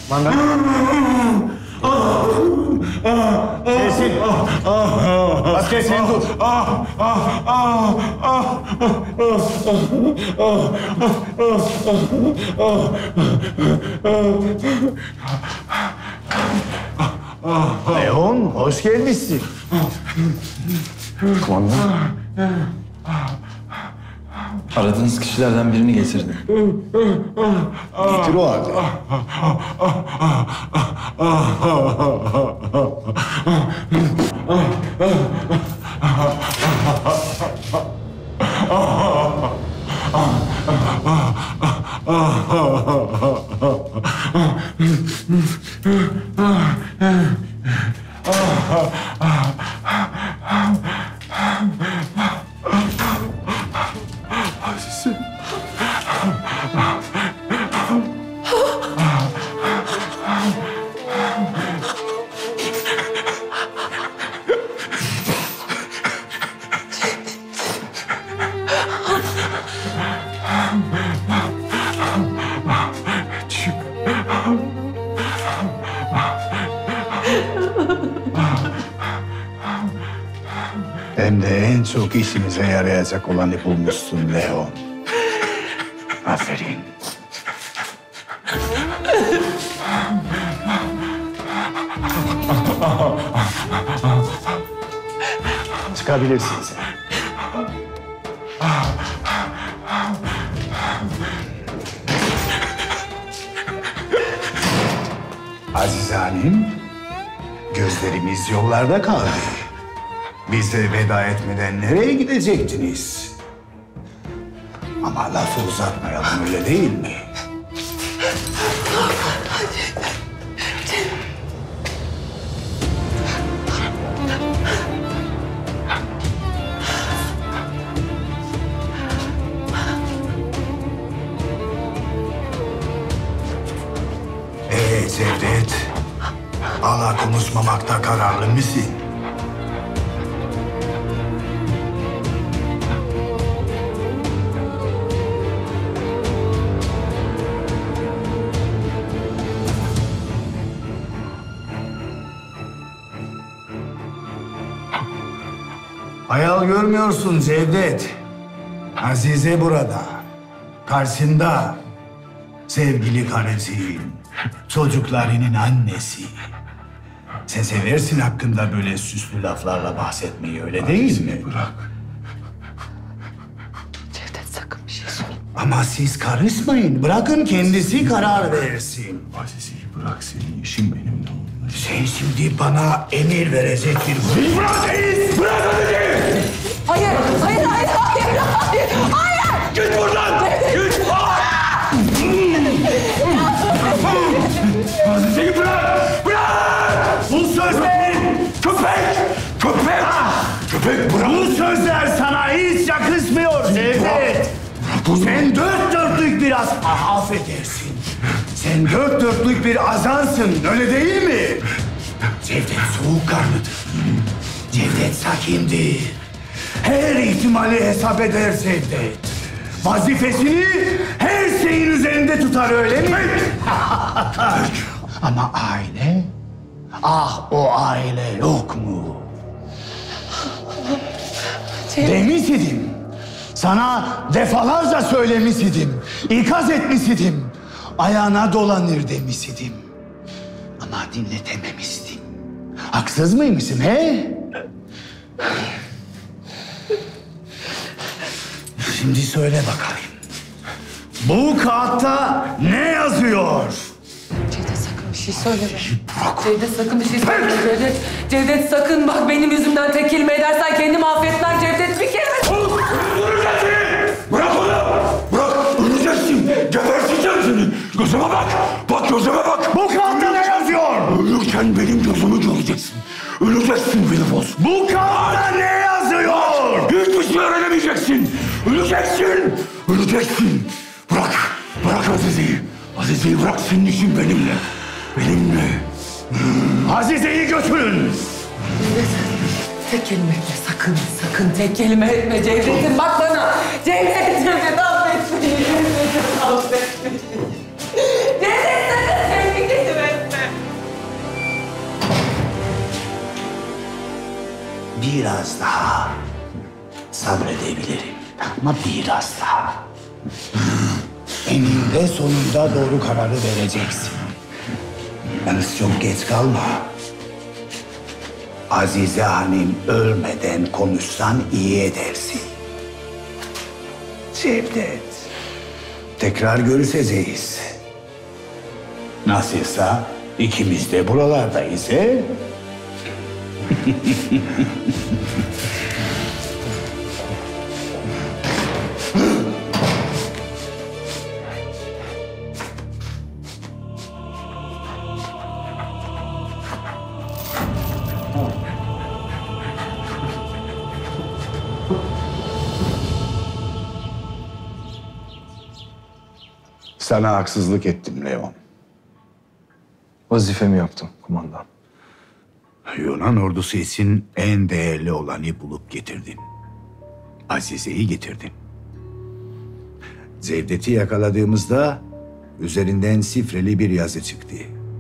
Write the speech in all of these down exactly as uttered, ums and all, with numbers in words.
Manga. Kesin. Asker sen dur. Leon, hoş gelmişsin. Kumandan. Aradığınız kişilerden birini getirdim. Getir o halde. Hem de en çok işimize yarayacak olanı bulmuşsun Leon. Aferin. Çıkabilirsin sen. Azize Hanım, gözlerimiz yollarda kaldı. Bize veda etmeden nereye gidecektiniz? Ama lafı uzatmayalım, öyle değil mi? Ee Cevdet, hala konuşmamakta kararlı mısın? Hayal görmüyorsun Cevdet. Azize burada. Karşında. Sevgili karıcığın, çocuklarının annesi. Sen seversin hakkında böyle süslü laflarla bahsetmeyi, öyle değil mi? Bırak. Cevdet sakın bir şey söyle. Ama siz karışmayın. Bırakın kendisi karar versin. Azize'yi bırak, senin işin benimle onunla. Sen şimdi bana emir verecek bir... Bırak Aziz! Bırak Azize'yi! Hayır, hayır, hayır, hayır, hayır, hayır! Git buradan! Git! Azize'yi bırak! Bırak! Bu sözler... Köpek! Köpek! Köpek bırak! Bu sözler sana hiç yakışmıyor Cevdet. Sen dört dörtlük bir az... Ah, affedersin. Sen dört dörtlük bir azansın, öyle değil mi? Cevdet soğukkanlıdır. Cevdet sakindir. Her ihtimali hesap eder Cevdet. Vazifesini her şeyin üzerinde tutar, öyle mi? Ama aile? Ah, o aile yok mu? Demiş idim. Sana defalarca söylemiş idim. İkaz etmiş idim. Ayağına dolanır demiş idim. Ama dinletememiştim. Haksız mıymışım he? Şimdi söyle bakayım. Bu kağıtta ne yazıyor? Cevdet sakın bir şey söyleme. Cevdet sakın bir şey söyleme Cevdet. Cevdet sakın bak benim yüzümden tek kelime edersen kendimi affetmem Cevdet bir kere. Öleceksin! Bırak onu! Bırak! Öleceksin! Geberteceğim seni! Gözüme bak! Bak gözüme bak! Bu kağıtta ne yazıyor? Ölürken benim gözümü göreceksin. Öleceksin Filipos. Bu kağıtta ne yazıyor? Hiçbir şey öğrenemeyeceksin. Öleceksin. Öleceksin. Bırak. Bırak Azize'yi. Azize'yi bırak, senin işin benimle. Benimle. Azize'yi götürün. Cevdet tek kelime etme sakın sakın tek kelime etme Cevdet'im bak bana. Cevdet Cevdet affet beni. Cevdet affet beni. Cevdet sakın tek kelime biraz daha sabredebilirim. Ama biraz daha. Eninde sonunda doğru kararı vereceksin. Yalnız çok geç kalma. Azize Hanım ölmeden konuşsan iyi edersin. Cevdet, tekrar görüşeceğiz. Nasılsa ikimiz de buralardayız he? Sana haksızlık ettim Leon. Vazifemi yaptım kumandan. Yunan ordusu için en değerli olanı bulup getirdin. Azize'yi getirdin. Cevdet'i yakaladığımızda üzerinden şifreli bir yazı çıktı.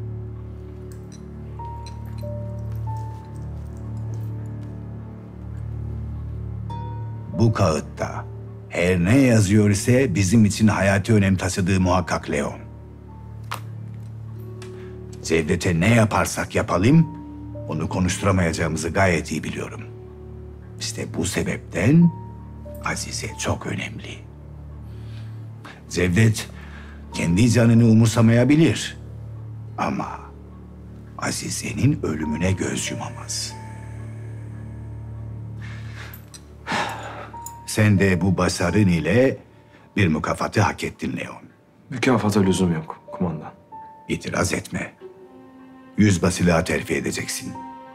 Bu kağıtta her ne yazıyor ise bizim için hayati önem taşıdığı muhakkak Leon. Cevdet'e ne yaparsak yapalım, onu konuşturamayacağımızı gayet iyi biliyorum. İşte bu sebepten Azize çok önemli. Cevdet kendi canını umursamayabilir. Ama Azize'nin ölümüne göz yumamaz. Sen de bu başarın ile bir mükafatı hak ettin Leon. Mükafata lüzum yok kumandan. İtiraz etme. Yüzbaşılığa terfi edeceksin.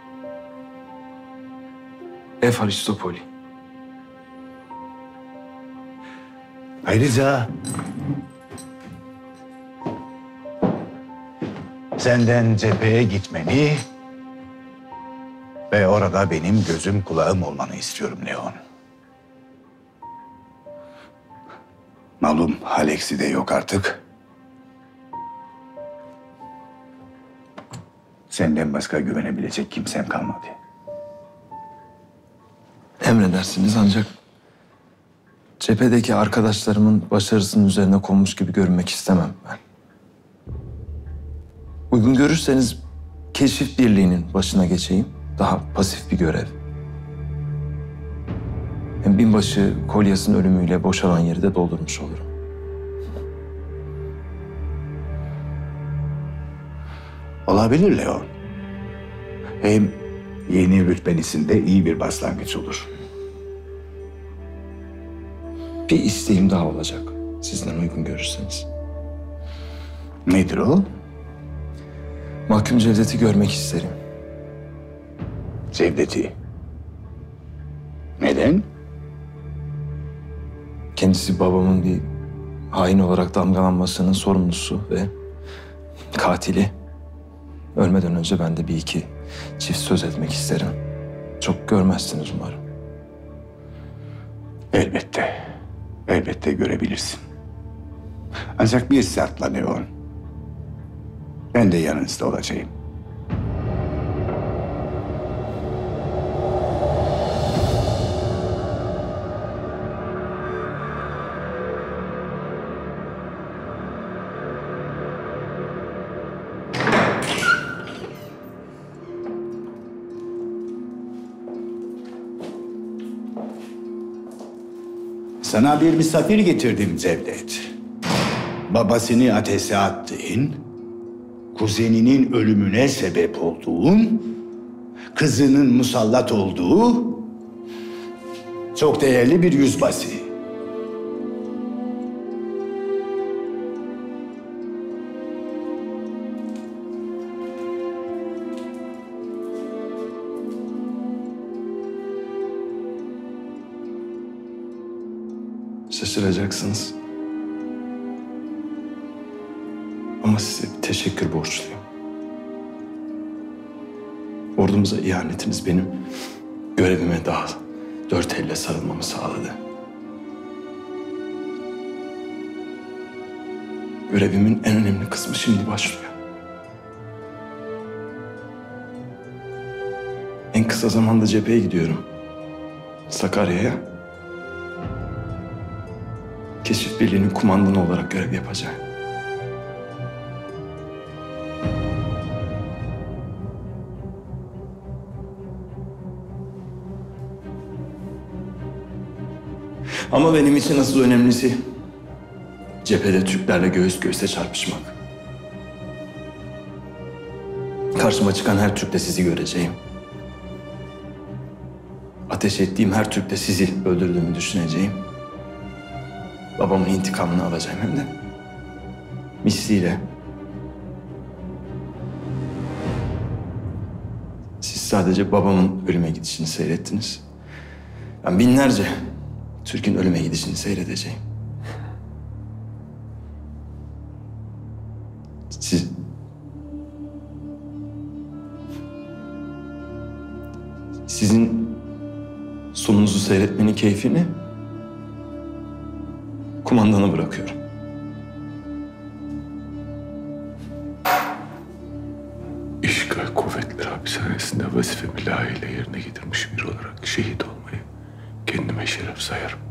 Efaristopoli. Ayrıca senden cepheye gitmeni ve orada benim gözüm kulağım olmanı istiyorum Leon. Malum Alexi de yok artık. Senden başka güvenebilecek kimsem kalmadı. Emredersiniz ancak cephedeki arkadaşlarımın başarısının üzerine konmuş gibi görünmek istemem ben. Uygun görürseniz keşif birliğinin başına geçeyim. Daha pasif bir görev. Hem binbaşı Kolyas'ın ölümüyle boşalan yeri de doldurmuş olurum. Olabilir Leon. Hem yeni rütbenisinde iyi bir başlangıç olur. Bir isteğim daha olacak. Sizden uygun görürseniz. Nedir o? Mahkum Cevdet'i görmek isterim. Cevdet'i. Neden? Kendisi babamın bir hain olarak damgalanmasının sorumlusu ve katili. Ölmeden önce ben de bir iki çift söz etmek isterim. Çok görmezsiniz umarım. Elbette. Elbette görebilirsin. Ancak bir şartla Leon. Ben de yanınızda olacağım. Sana bir misafir getirdim Cevdet. Babasını ateşe attığın, kuzeninin ölümüne sebep olduğun, kızının musallat olduğu çok değerli bir yüzbaşı. Şaşıracaksınız. Ama size bir teşekkür borçluyum. Ordumuza ihanetiniz benim görevime daha dört elle sarılmamı sağladı. Görevimin en önemli kısmı şimdi başlıyor. En kısa kısa zamanda cepheye gidiyorum. Sakarya'ya. Keşif Birliği'nin kumandanı olarak görev yapacağım. Ama benim için asıl önemlisi cephede Türklerle göğüs göğüse çarpışmak. Karşıma çıkan her Türk'te sizi göreceğim. Ateş ettiğim her Türk'te sizi öldürdüğümü düşüneceğim. Babamın intikamını alacağım hem de misliyle. Siz sadece babamın ölüme gidişini seyrettiniz. Ben binlerce Türk'ün ölüme gidişini seyredeceğim. Siz... Sizin sonunuzu seyretmenin keyfini kumandana bırakıyorum. İşgal Kuvvetleri Hapishanesi'nde vazifemi layığıyla yerine getirmiş biri olarak şehit olmayı kendime şeref sayarım.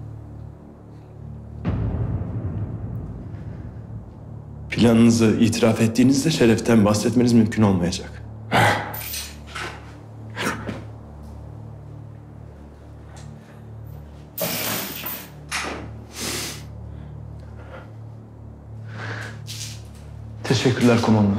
Planınızı itiraf ettiğinizde şereften bahsetmeniz mümkün olmayacak. Teşekkürler komutanım.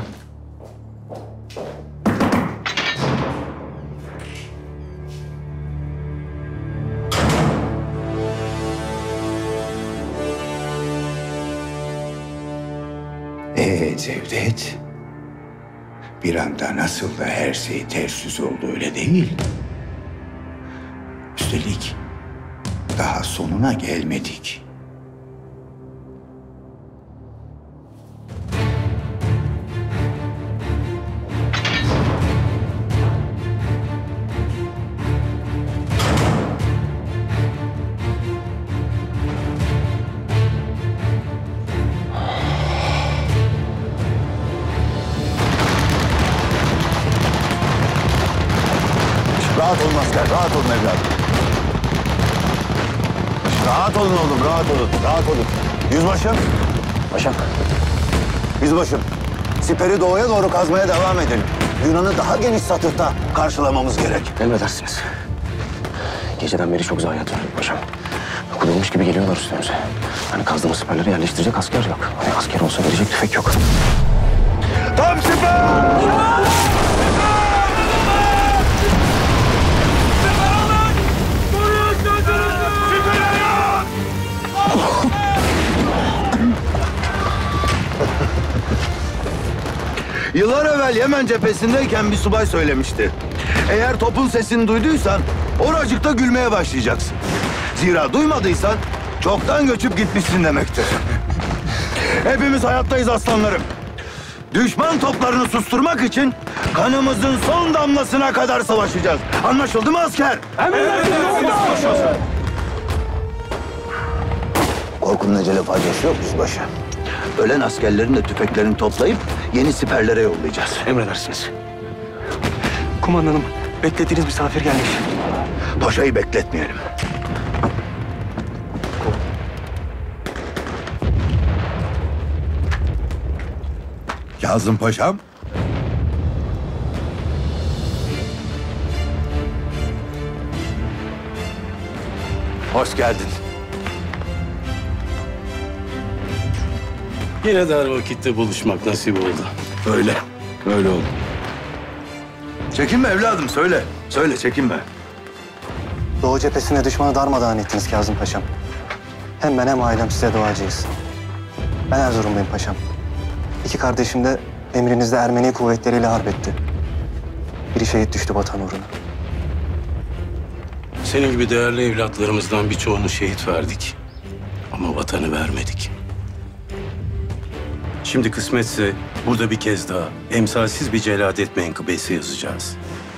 Ee Cevdet, bir anda nasıl da her şey ters yüz oldu öyle değil. Üstelik daha sonuna gelmedik. Rahat olun asker, rahat olun evladım. Rahat olun oğlum, rahat olun, rahat olun. Yüzbaşım. Paşam. Yüzbaşım, siperi doğuya doğru kazmaya devam edelim. Yunan'ı daha geniş satıhta karşılamamız gerek. Emredersiniz. Geceden beri çok zayiat var paşam. Kudurmuş gibi geliyorlar üstümüze. Hani kazdığımız siperleri yerleştirecek asker yok. Hani asker olsa verecek tüfek yok. Tam siper! Yıllar evvel Yemen cephesindeyken bir subay söylemişti. Eğer topun sesini duyduysan oracıkta gülmeye başlayacaksın. Zira duymadıysan çoktan göçüp gitmişsin demektir. Hepimiz hayattayız aslanlarım. Düşman toplarını susturmak için kanımızın son damlasına kadar savaşacağız. Anlaşıldı mı asker? Emredersiniz. Korkunun ecele faciası yok yüzbaşı. Ölen askerlerin de tüfeklerini toplayıp yeni siperlere yollayacağız. Emredersiniz. Kumandanım, beklediğiniz misafir gelmiş. Paşayı bekletmeyelim. Kazım Paşam. Hoş geldin. Yine dar vakitte buluşmak nasip oldu. Öyle, öyle oldu. Çekinme evladım, söyle. Söyle, çekinme. Doğu cephesine düşmanı darmadağın ettiniz Kazım Paşam. Hem ben hem ailem size duacıyız. Ben Erzurumluyum paşam. İki kardeşim de emrinizde Ermeni kuvvetleriyle harp etti. Biri şehit düştü vatan uğruna. Senin gibi değerli evlatlarımızdan birçoğunu şehit verdik. Ama vatanı vermedik. Şimdi kısmetse burada bir kez daha emsalsiz bir celadet menkıbesi yazacağız.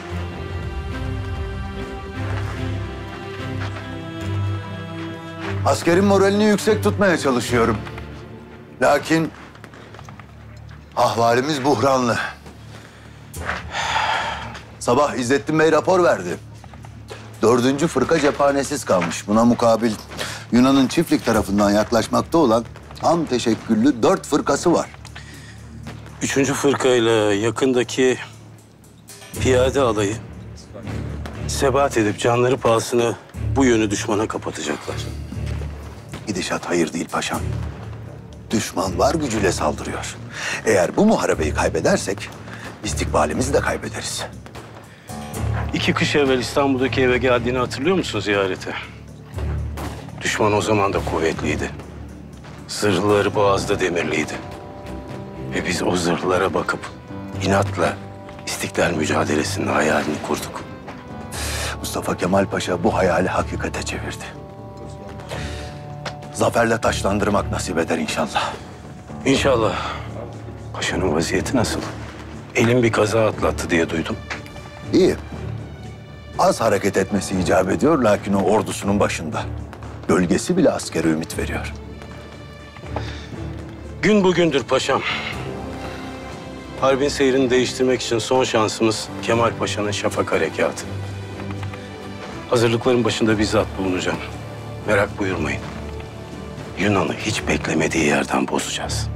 Askerin moralini yüksek tutmaya çalışıyorum. Lakin ahvalimiz buhranlı. Sabah İzzettin Bey rapor verdi. Dördüncü fırka cephanesiz kalmış. Buna mukabil Yunan'ın Çiftlik tarafından yaklaşmakta olan ham teşekküllü dört fırkası var. Üçüncü fırkayla yakındaki piyade alayı sebat edip canları pahasına bu yönü düşmana kapatacaklar. Gidişat hayır değil paşam. Düşman var gücüyle saldırıyor. Eğer bu muharebeyi kaybedersek istikbalimizi de kaybederiz. İki kış evvel İstanbul'daki eve geldiğini hatırlıyor musun ziyarete? Düşman o zaman da kuvvetliydi. Zırhları boğazda demirliydi. Ve biz o zırhlara bakıp inatla İstiklal mücadelesinin hayalini kurduk. Mustafa Kemal Paşa bu hayali hakikate çevirdi. Zaferle taşlandırmak nasip eder inşallah. İnşallah. Paşanın vaziyeti nasıl? Elim bir kaza atlattı diye duydum. İyi. Az hareket etmesi icap ediyor lakin o ordusunun başında. Gölgesi bile askere ümit veriyor. Gün bugündür paşam. Harbin seyrini değiştirmek için son şansımız Kemal Paşa'nın şafak harekatı. Hazırlıkların başında bizzat bulunacağım. Merak buyurmayın. Yunan'ı hiç beklemediği yerden bozacağız.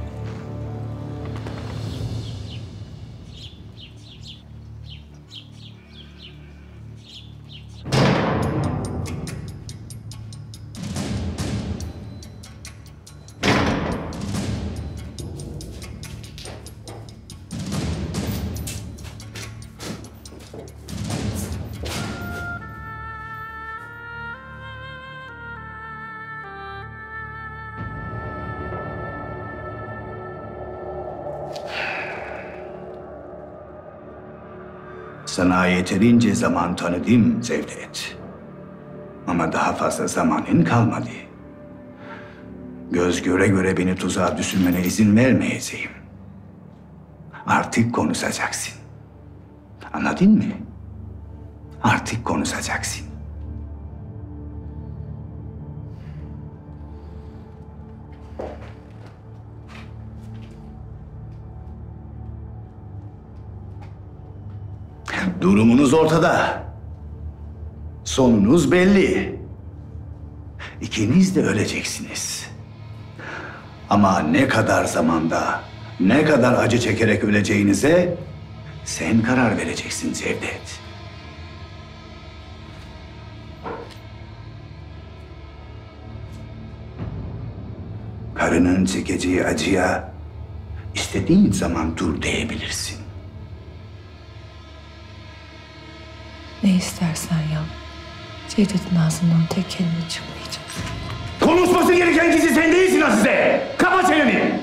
Sana yeterince zaman tanıdım Cevdet. Ama daha fazla zamanın kalmadı. Göz göre göre beni tuzağa düşürmene izin vermeyeceğim. Artık konuşacaksın. Anladın mı? Artık konuşacaksın. Durumunuz ortada. Sonunuz belli. İkiniz de öleceksiniz. Ama ne kadar zamanda, ne kadar acı çekerek öleceğinize sen karar vereceksin Cevdet. Karının çekeceği acıya istediğin zaman dur diyebilirsin. Ne istersen yap. Cevdet'in ağzından tek kelime çıkmayacak. Konuşması gereken kişi sen değilsin Azize. Kapa çeneni.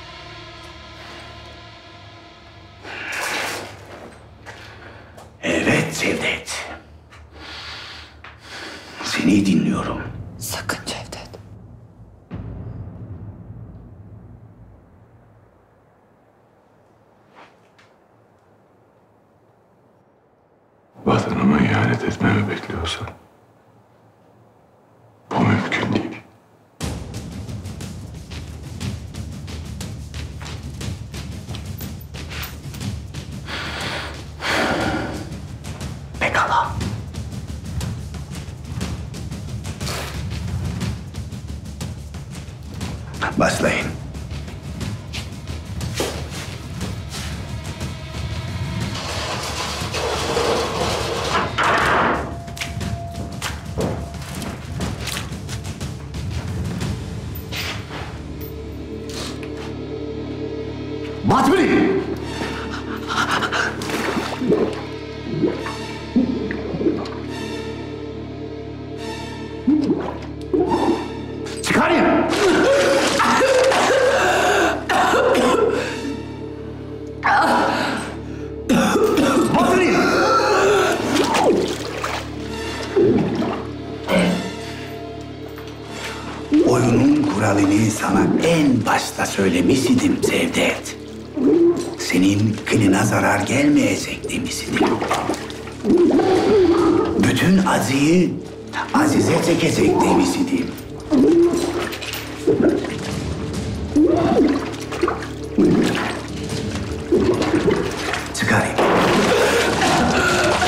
Evet Cevdet. Seni dinliyorum. Sakın Cevdet. Vatanıma ihanet etmemi bekliyorsan bu mümkün değil. Pekala. Başlayın. Batmini! Çıkarın! Batmini! Oyunun kuralını sana en başta söylemiştim Cevdet. Senin kılına zarar gelmeyecek demiştim. Bütün acıyı Azize çekecek demiştim. Çıkarayım.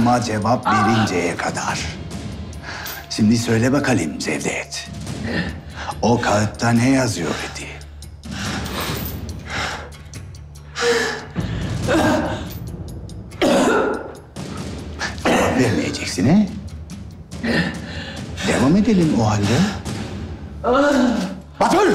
soruma cevap verinceye kadar. Şimdi söyle bakalım Cevdet. O kağıtta ne yazıyor idi? Cevap vermeyeceksin he? Devam edelim o halde. Batır!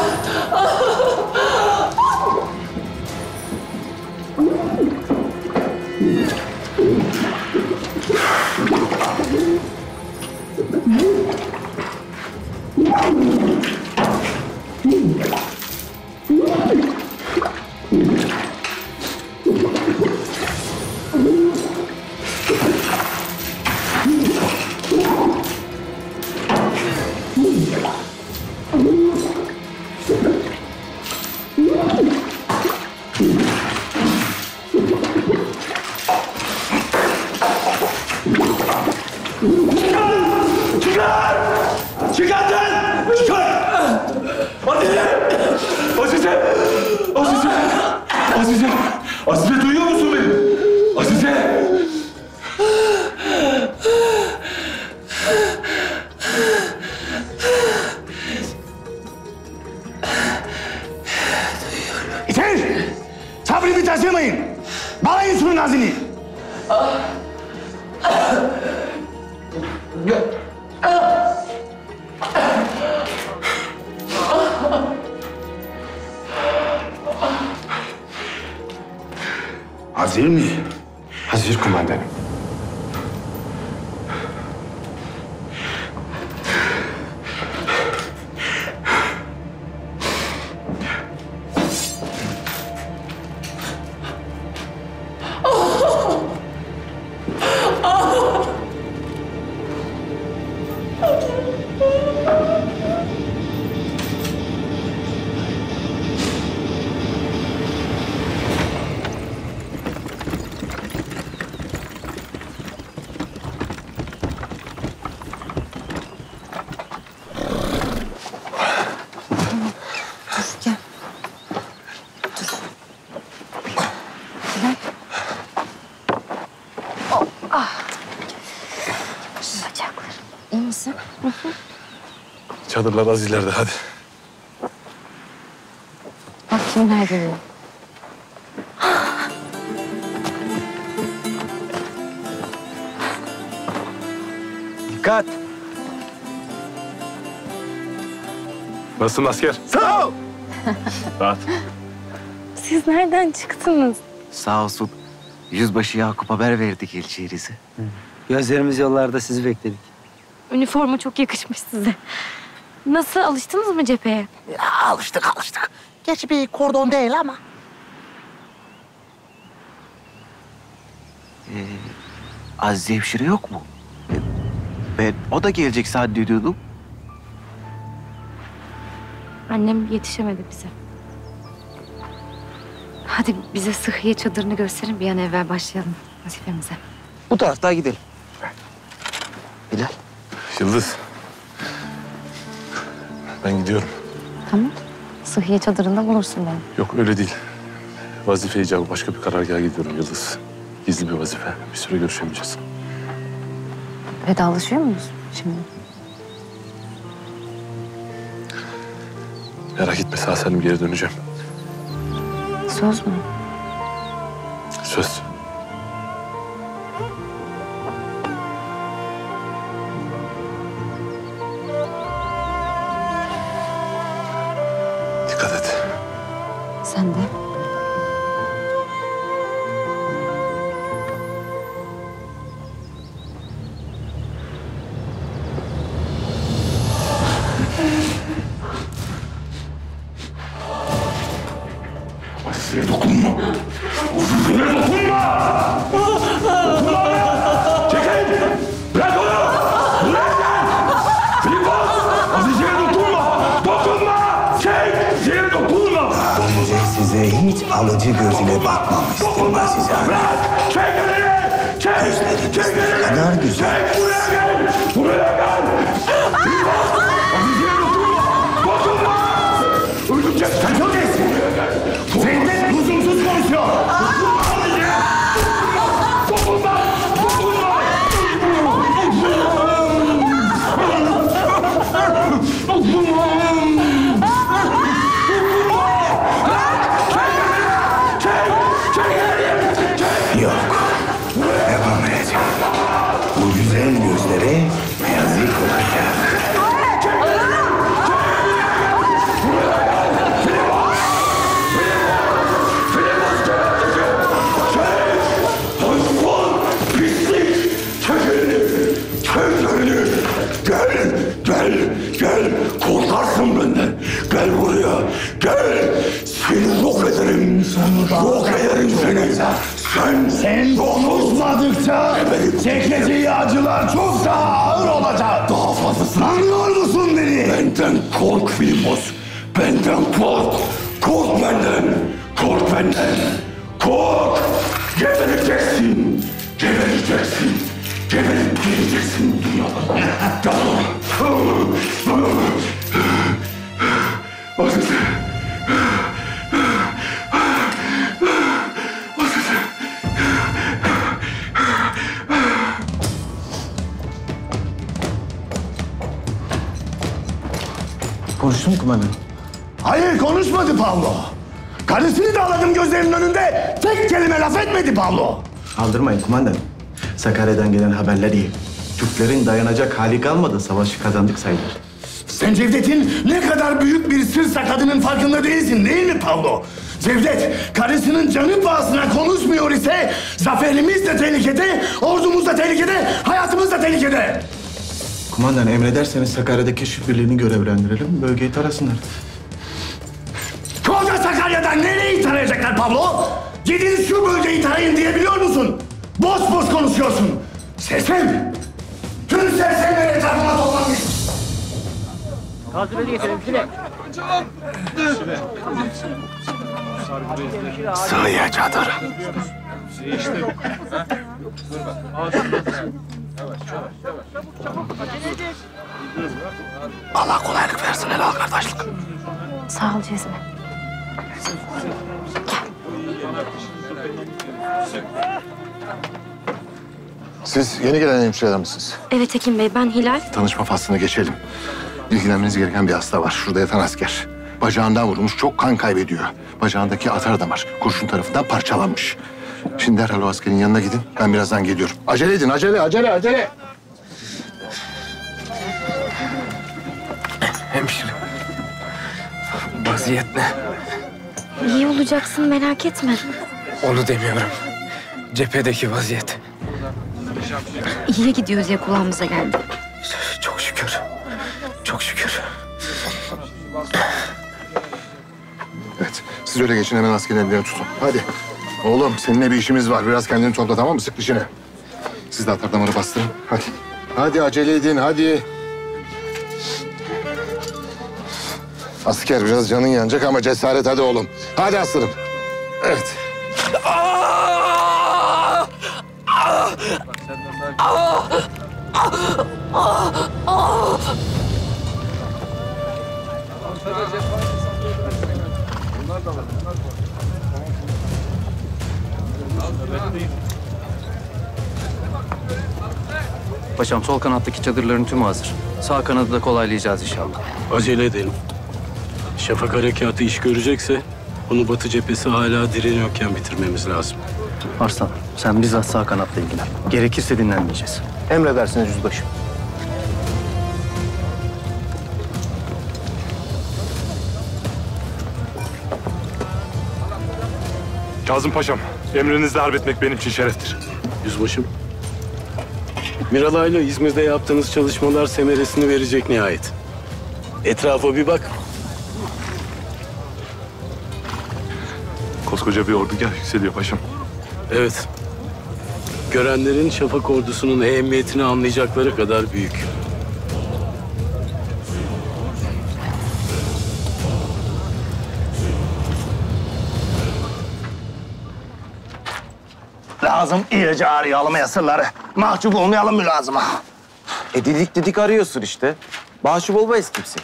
Azize duyuyor musun beni? Azize! Yeter! Sabrımı taşımayın. Bağlayın şunun ağzını. Hazır mı? Hazır kumandanım. İyi misin? Çadırlar az ileride, hadi. Bak kimler geliyor. Dikkat! Nasılsın asker? Sağ ol! Rahat. Siz nereden çıktınız? Sağ olsun. Yüzbaşı Yakup haber verdi geleceğinizi. Gözlerimiz yollarda sizi bekledik. Üniforma çok yakışmış size. Nasıl, alıştınız mı cepheye? Ya, alıştık alıştık. Gerçi bir kordon değil ama. Ee, Azize hemşire yok mu? Ee, ben o da gelecek zannediyordum. Annem yetişemedi bize. Hadi bize sıhhiye çadırını gösterin, bir an evvel başlayalım vazifemize. Bu taraftan gidelim. Bilal. Yıldız. Ben gidiyorum. Tamam. Sıhhiye çadırında bulursun beni. Yok öyle değil. Vazife icabı başka bir karargaha gidiyorum Yıldız. Gizli bir vazife. Bir süre görüşemeyeceğiz. Vedalaşıyor muyuz şimdi? Merak etme, sağ salim geri döneceğim. Söz mü? Söz. Dikkat et. Sen de. Azizeye dokunma. Azizeye dokunma. Dokunma ona. Çekil. Bırak onu. Bırak sen. Filipos. Azizeye dokunma. Dokunma. Çek. Azizeye dokunma. Önce size hiç alıcı gözüyle bakmamıştım Azize Hanım. Bırak. Çek elini. Çek. Gözleriniz ne kadar güzel. Çek. Buraya gel. Buraya gel. Filipos. Azizeye dokunma. Dokunma. Öleceksin. Çok eski. Zeynep lüzumsuz konuşuyor. Dokunma. Dokunma. Dokunma. bizlere yazık olacak. Gel, gel, gel. Korkarsın benden. Gel buraya, gel. Seni yok ederim. Yok ederim seni. Sen, Sen konuşmadıkça çekeceği acılar çok daha ağır olacak. daha fazlasını Anlıyor musun beni? benden kork Filipos. Benden kork. Kork benden. Kork benden. Kork. Gebereceksin. Gebereceksin. Geberip geleceksin dünyadan. Azize. Azize. Konuştun mu kumandanım? Hayır konuşmadı Pablo. Karısını da ağladım gözlerinin önünde. Tek kelime laf etmedi Pablo. Aldırmayın kumandanım. Sakarya'dan gelen haberler iyi. Türklerin dayanacak hali kalmadı. Savaşı kazandık sayılır. Sen Cevdet'in ne kadar büyük bir sır sakladığının farkında değilsin değil mi Pablo? Cevdet, karısının canı pahasına konuşmuyor ise zaferimiz de tehlikede, ordumuz da tehlikede, hayatımız da tehlikede. Kumandan emrederseniz Sakarya'da keşif birliğini görevlendirelim. Bölgeyi tarasınlar. Koca Sakarya'dan nereyi tarayacaklar Pablo? Gidin şu bölgeyi tarayın diyebiliyor musun? Boş boş konuşuyorsun. Sersem! Tüm sersemler etrafıma toplanmış. Sığıya çadır. Allah kolaylık versin helal kardeşlik. Sağ ol Cezmi. Siz yeni gelen hemşireler misiniz? Evet Hekim Bey, ben Hilal. Tanışma faslına geçelim. İlgilenmeniz gereken bir hasta var. Şurada yatan asker. Bacağından vurulmuş, çok kan kaybediyor. Bacağındaki atar damar kurşun tarafından parçalanmış. Şimdi derhal o askerin yanına gidin. Ben birazdan geliyorum. Acele edin, acele, acele, acele. Hemşire. Vaziyet ne? İyi olacaksın, merak etme. Onu demiyorum. Cephedeki vaziyet. İyiye gidiyoruz ya kulağımıza geldi. Çok şükür. Çok şükür. Evet, siz öyle geçin, hemen askerin ellerini tutun. Hadi. Oğlum, seninle bir işimiz var. Biraz kendini topla, tamam mı? Sık dişine. Siz de atar damarı bastırın. Hadi. Hadi acele edin, hadi. Asker, biraz canın yanacak ama cesaret hadi oğlum. Hadi aslanım. Evet. Paşam sol kanattaki çadırların tümü hazır. Sağ kanadı da kolaylayacağız inşallah. Acele edelim. Şafak harekatı iş görecekse bunu Batı cephesi hala direniyorken bitirmemiz lazım. Arslan, sen bizzat sağ kanatla ilgilen. Gerekirse dinlenmeyeceğiz. Emredersiniz yüzbaşım. Kazım Paşam, emrinizle harp etmek benim için şereftir. Yüzbaşım. Miralay'la İzmir'de yaptığınız çalışmalar semeresini verecek nihayet. Etrafa bir bak. Koskoca bir ordugah yükseliyor paşam. Evet. Görenlerin Şafak ordusunun ehemmiyetini anlayacakları kadar büyük. Lazım iyice arayalım esirleri. Mahcup olmayalım mülazıma. E didik didik arıyorsun işte. Mahcup olmayız kimse.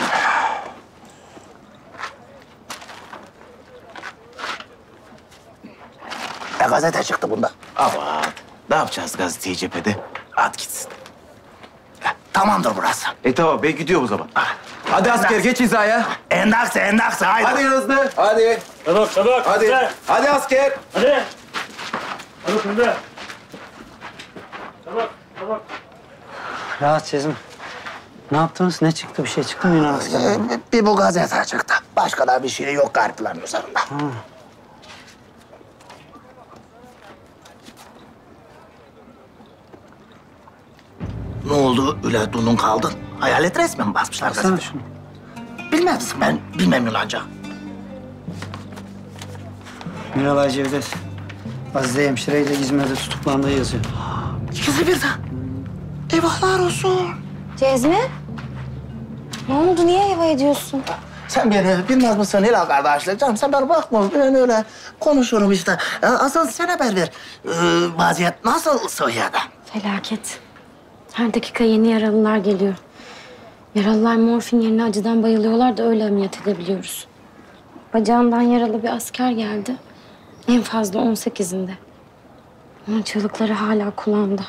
E gazete çıktı bunda. Aman ne yapacağız gazeteyi cephede? At gitsin. E, tamamdır burası. E tamam ben gidiyorum o zaman. Hadi asker geç hizaya. Endakse endakse haydi. Hadi hızlı. Hadi. Çabuk çabuk. Hadi. Hadi, Hadi asker. hadi. Çabuk hızlı. Çabuk çabuk. Rahat Cezmi. Ne yaptınız? Ne çıktı? Bir şey çıktı mı Yunan askerleri? Ee, bir bu gazete çıktı. Başka da bir şey yok kartların üzerinde. Ha. Ne oldu? Öyle durdun kaldın. Hayalet resmi mi basmışlar Baksana gazeteye? şunu. Bilmez misin? Ben bilmem Yunanca. Miralay Cevdet. Azize hemşireyle İzmir'de tutuklandığı yazıyor. İkisi birden. Eyvahlar olsun. Cezmi? Ne oldu? Niye eva ediyorsun? Sen beni bilmez misin Hilal kardeşler? Canım sen bana bakma. Ben öyle konuşurum işte. Ee, Asıl sen haber ver. Ee, vaziyet nasıl Suriye'de? Felaket. Her dakika yeni yaralılar geliyor. Yaralılar morfin yerine acıdan bayılıyorlar da öyle ameliyat edebiliyoruz. Bacağından yaralı bir asker geldi. En fazla on sekizinde. Onun çığlıkları hala kulağımda.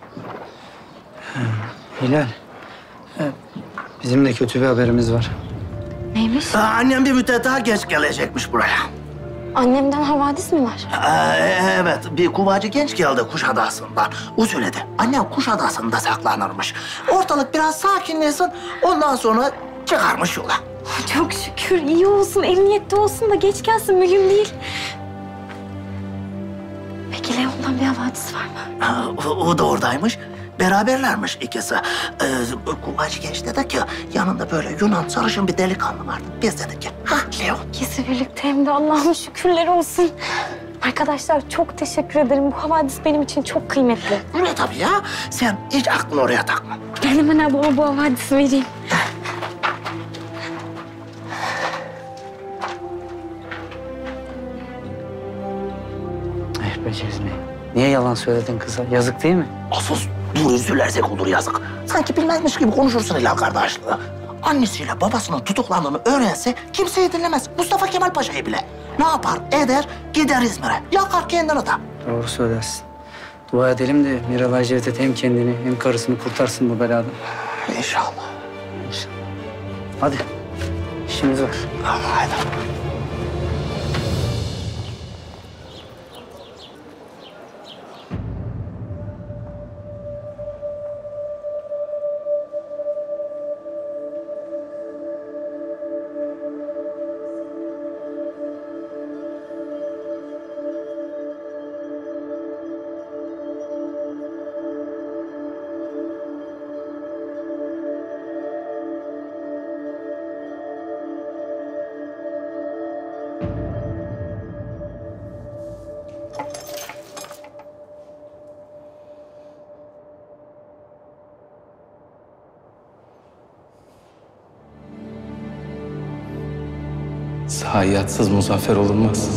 Hilal. e, Bizim de kötü bir haberimiz var. Neymiş? Aa, annem bir müddet daha geç gelecekmiş buraya. Annemden havadis mi var? Ee, evet, bir kuvacı genç geldi Kuşadası'ndan. O söyledi. Annem Kuşadası'nda saklanırmış. Ortalık biraz sakinleşsin, ondan sonra çıkarmış yola. Çok şükür. iyi olsun, emniyette olsun da geç gelsin. Mühim değil. Peki Leon'dan bir havadis var mı? Ha, o, o da oradaymış. Beraberlermiş ikisi. Ee, kuvacı genç dedi ki yanında böyle Yunan sarışın bir delikanlı vardı. Biz dedik ki ha Leon. İkisi birlikte hem de Allah'ım şükürler olsun. Arkadaşlar çok teşekkür ederim. Bu havadis benim için çok kıymetli. Öyle tabii ya. Sen hiç aklını oraya takma. Ben hemen ablama bu havadisi vereyim. Eh be Cezmi. Niye yalan söyledin kıza? Yazık değil mi? Asıl doğruyu söylersek olur yazık. Sanki bilmezmiş gibi konuşursun Hilal kardeşliği. Annesiyle babasının tutuklandığını öğrense kimseyi dinlemez. Mustafa Kemal Paşa'yı bile. Ne yapar eder gider İzmir'e. Yakar kendini de. Doğru söylersin. Dua edelim de Miralay Cevdet hem kendini hem karısını kurtarsın bu beladan. İnşallah. İnşallah. Hadi. İşimiz var. Hadi. Zayiatsız muzaffer olunmaz.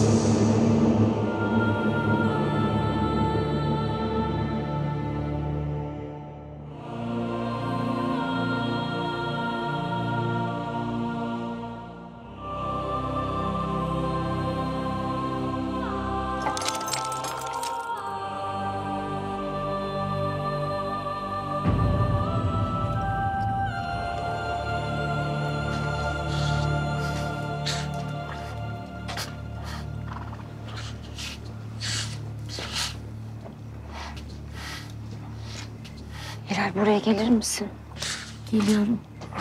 Hilal buraya gelir misin? Geliyorum.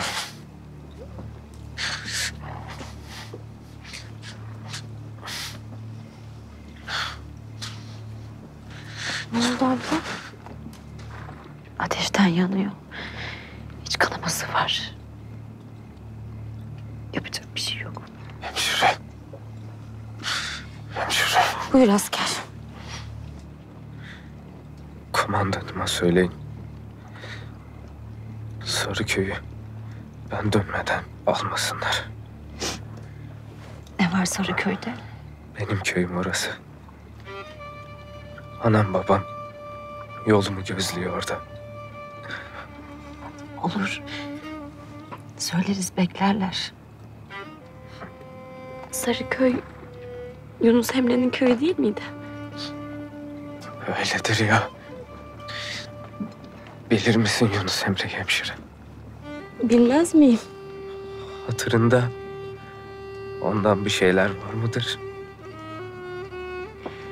Ne oldu abla? Ateşten yanıyor. İç kanaması var. Yapacak bir şey yok. Hemşire. Hemşire. Buyur asker. Komandanıma söyleyin. Sarıköy'ü ben dönmeden almasınlar. Ne var Sarıköy'de? Benim köyüm orası. Anam babam yolumu gözlüyor orada. Olur. Söyleriz, beklerler. Sarıköy, Yunus Emre'nin köyü değil miydi? Öyledir ya. Bilir misin Yunus Emre hemşire? Bilmez miyim? Hatırında ondan bir şeyler var mıdır?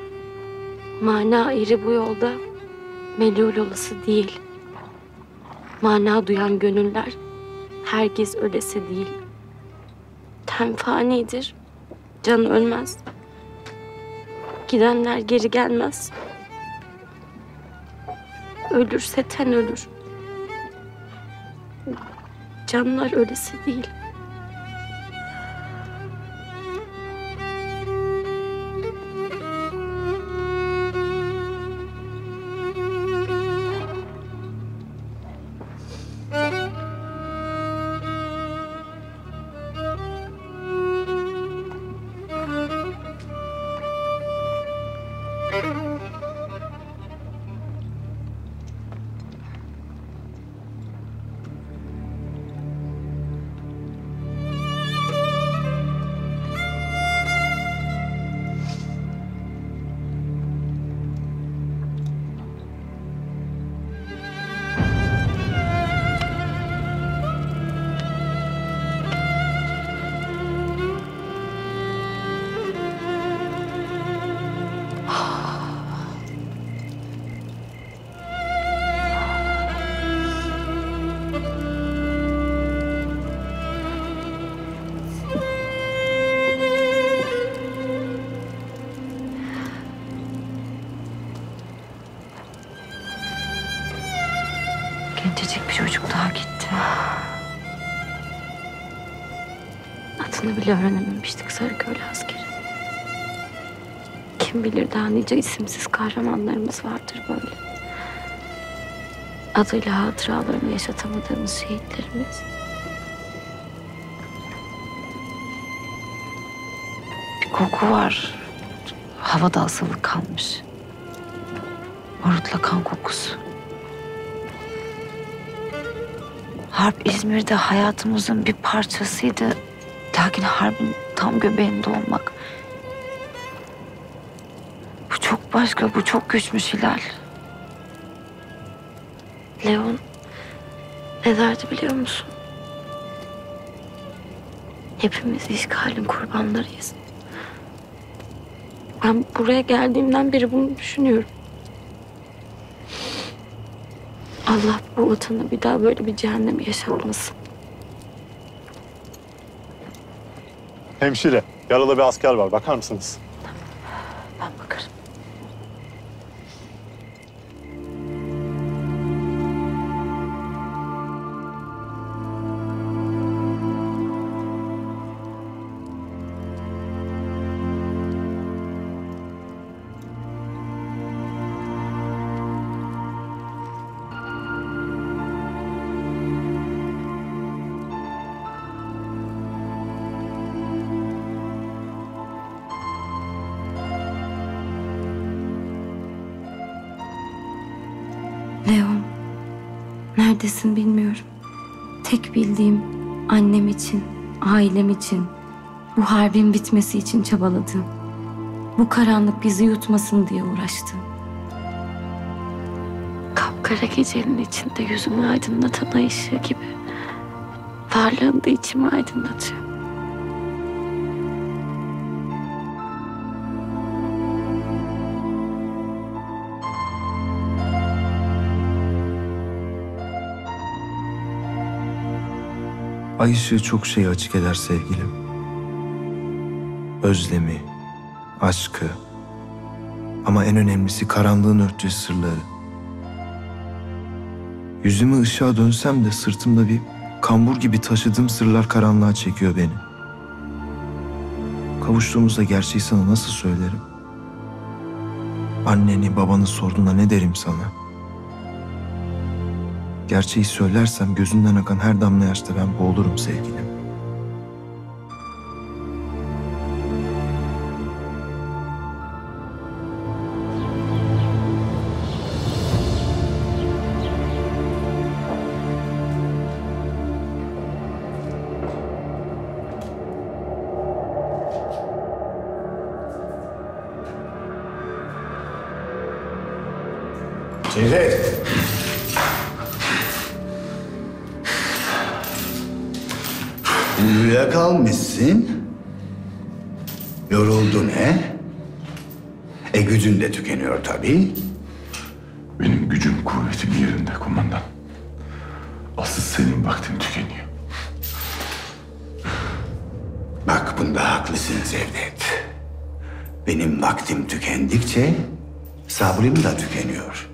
Mana ayrı bu yolda, melul olası değil. Mana duyan gönüller herkes ölesi değil. Ten fanidir, can ölmez. Gidenler geri gelmez. Ölürse ten ölür. Canlar ölesi değil. Gencecik bir çocuk daha gitti. Adını bile öğrenememiştik Sarıköylü askeri. Kim bilir daha nice isimsiz kahramanlarımız vardır böyle. Adıyla hatıralarını yaşatamadığımız şehitlerimiz. Bir koku var. Havada asılı kalmış. Barutla kan kokusu. Harp İzmir'de hayatımızın bir parçasıydı. Lakin harbin tam göbeğinde olmak... Bu çok başka, bu çok güçmüş Hilal. Leon ne derdi biliyor musun? Hepimiz işgalin kurbanlarıyız. Ben buraya geldiğimden beri bunu düşünüyorum. Allah bu vatanı bir daha böyle bir cehennem yaşatmasın. Hemşire, yaralı bir asker var. Bakar mısınız? Ben bakarım. Leon, neredesin bilmiyorum. Tek bildiğim annem için, ailem için, bu harbin bitmesi için çabaladım. Bu karanlık bizi yutmasın diye uğraştım. Kapkara gecenin içinde yüzümü aydınlatan ay ışığı gibi varlığın da içimi aydınlatıyor. Ay ışığı çok şeyi açık eder sevgilim. Özlemi, aşkı ama en önemlisi karanlığın örttüğü sırları. Yüzümü ışığa dönsem de sırtımda bir kambur gibi taşıdığım sırlar karanlığa çekiyor beni. Kavuştuğumuzda gerçeği sana nasıl söylerim? Anneni, babanı sorduğunda ne derim sana? Gerçeği söylersem gözünden akan her damla yaşta ben boğulurum sevgilim. Cevdet. Uyuyakalmışsın. Yoruldun he? E gücün de tükeniyor tabii. Benim gücüm kuvvetim yerinde kumandan. Senin vaktin tükeniyor. Bak bunda haklısın Cevdet. Benim vaktim tükendikçe sabrım da tükeniyor.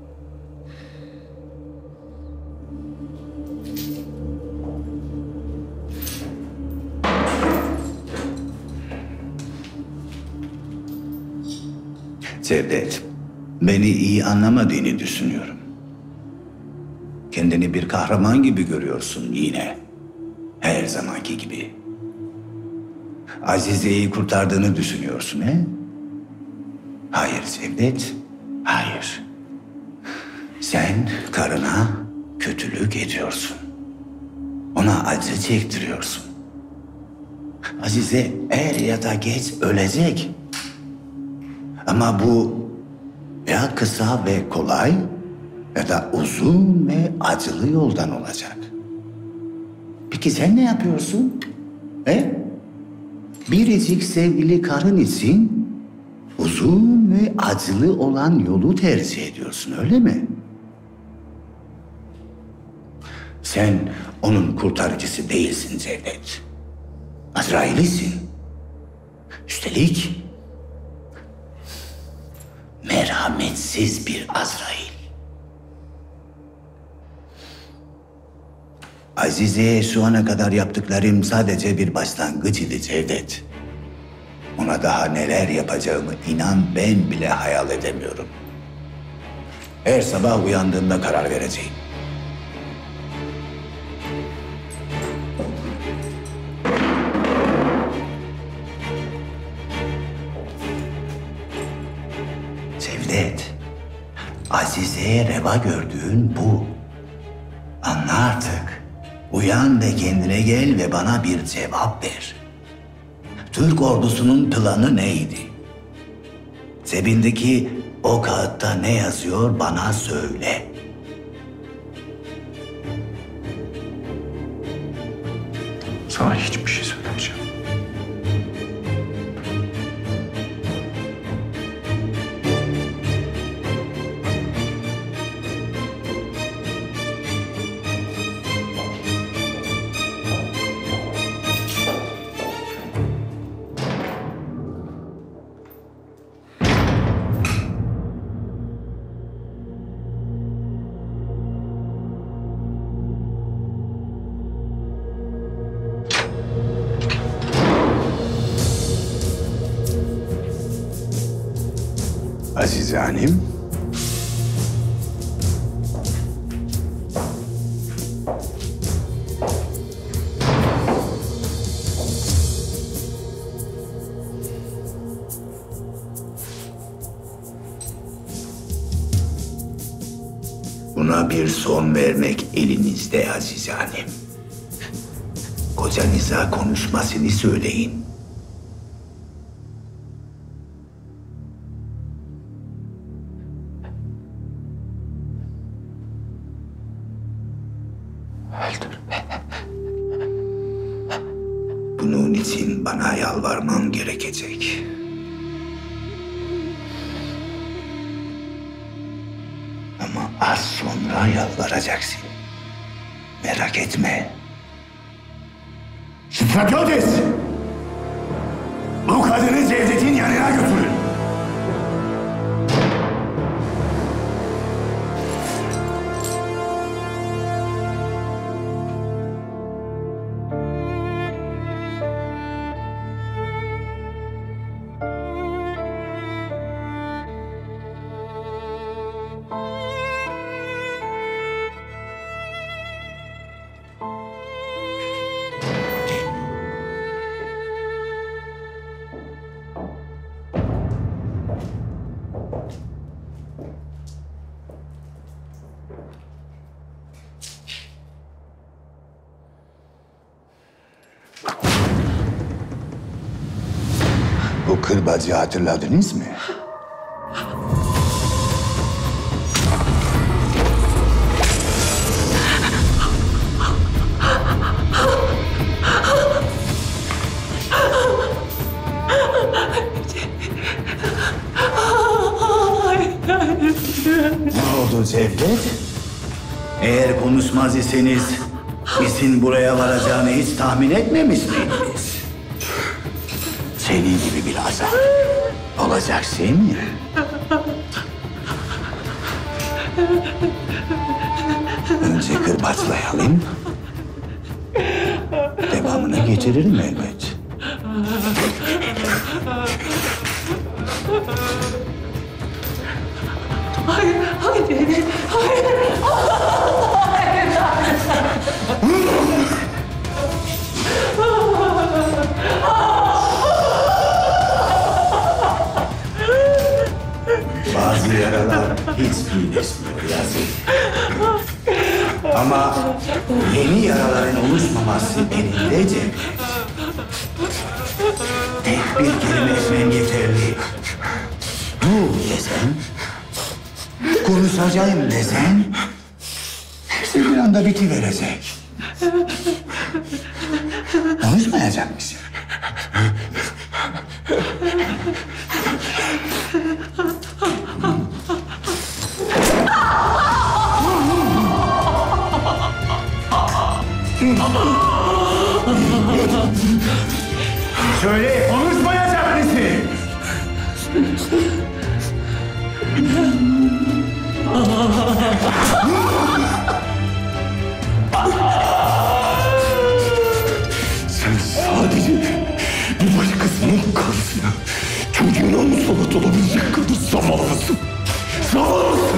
Cevdet, beni iyi anlamadığını düşünüyorum. Kendini bir kahraman gibi görüyorsun yine. Her zamanki gibi. Azize'yi kurtardığını düşünüyorsun he? Hayır Cevdet, hayır. Sen karına kötülük ediyorsun. Ona acı çektiriyorsun. Azize er ya da geç ölecek. Ama bu ya kısa ve kolay ya da uzun ve acılı yoldan olacak. Peki sen ne yapıyorsun? He? Biricik sevgili karın için uzun ve acılı olan yolu tercih ediyorsun, öyle mi? Sen onun kurtarıcısı değilsin Cevdet. Azrail'isin. Üstelik merhametsiz bir Azrail. Azize'ye şu ana kadar yaptıklarım sadece bir başlangıç idi Cevdet. Ona daha neler yapacağımı inan ben bile hayal edemiyorum. Her sabah uyandığımda karar vereceğim. Cevdet, Azize'ye reva gördüğün bu. Anla artık. Uyan ve kendine gel ve bana bir cevap ver. Türk ordusunun planı neydi? Cebindeki o kağıtta ne yazıyor bana söyle. Sana hiçbir şey söylemeyeceğim. Azize Hanım. Buna bir son vermek elinizde Azize Hanım. Kocanıza konuşmasını söyleyin. Bunun için bana yalvarman gerekecek. Ama az sonra yalvaracaksın. Merak etme. Stratiotes! Bu kadını Cevdet'in yanına götürün. Bu kırbacı hatırladınız mı? Ne oldu Cevdet? Eğer konuşmaz iseniz Bizim buraya varacağını hiç tahmin etmemiş miydiniz? Senin gibi bir azap olacak şey mi? Önce kırbaçlayalım. Devamını getiririm elbet. Hayır, hayır, hayır, hayır. Bazı yaralar hiç iyileşmiyor yazık. Ama yeni yaraların oluşmaması elinde Cevdet. Tek bir kelime etmen yeterli. Dur desen, konuşacağım desen, hepsi bir anda bitiverecek. Konuşmayacak mısın? Söyle, konuşmayacak mısın? Sen sadece bir başkasının karısına, çocuğuna musallat olabilecek kadar zavallısın. Zavallısın.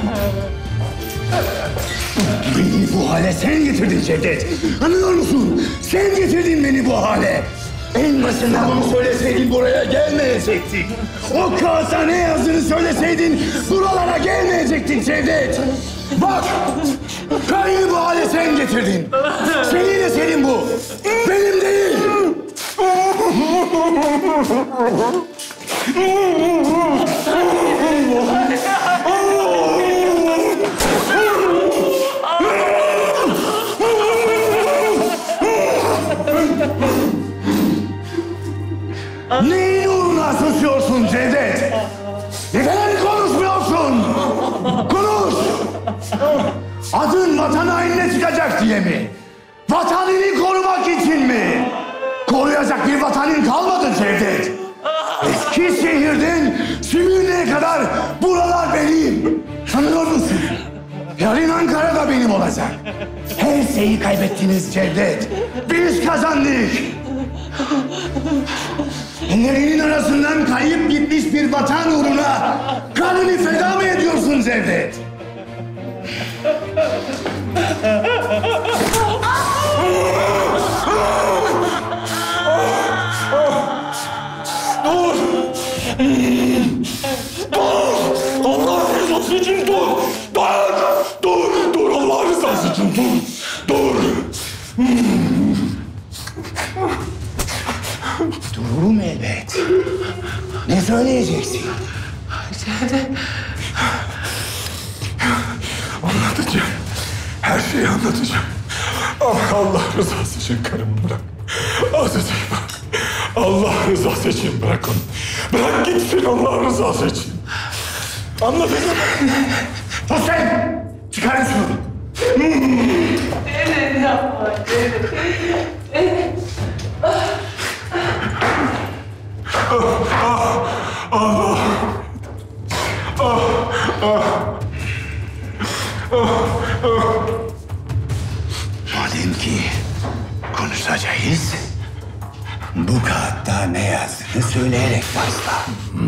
Beni bu hale sen getirdin Cevdet. Anlıyor musun? Sen getirdin beni bu hale. En başında bunu söyleseydin buraya gelmeyecektik. O kağıta ne yazdığını söyleseydin buralara gelmeyecektin Cevdet. Bak, beni bu hale sen getirdin. Senin eserin bu. Benim değil. Neyin uğruna susuyorsun Cevdet? Neden konuşmuyorsun? Konuş! Adın vatan hainine çıkacak diye mi? Vatanını korumak için mi? Koruyacak bir vatanın kalmadı Cevdet. Eski şehirden Sümüğü'ne kadar buralar benim. Sanıyor musun? Yarın Ankara da benim olacak. Her şeyi kaybettiniz Cevdet. Biz kazandık. Ellerinin arasından kayıp gitmiş bir vatan uğruna kanını feda mı ediyorsun Cevdet? Dur! Dur! Allah rızası için dur! Dur! Dur! Dur! Allah rızası için dur! Dur! Dururum elbet. Ne söyleyeceksin? Cevdet. Anlatacağım. Her şeyi anlatacağım. Ama Allah rızası için karımı bırak. Azıcık bırak. Allah rızası için bırak onu. Bırak gitsin Allah rızası için. Anlatacağım. Hüseyin! Çıkarın şunu. Cevdet yapma, Cevdet. Cevdet. Allah! Madem ki konuşacağız, bu kağıtta ne yazdığını söyleyerek başla.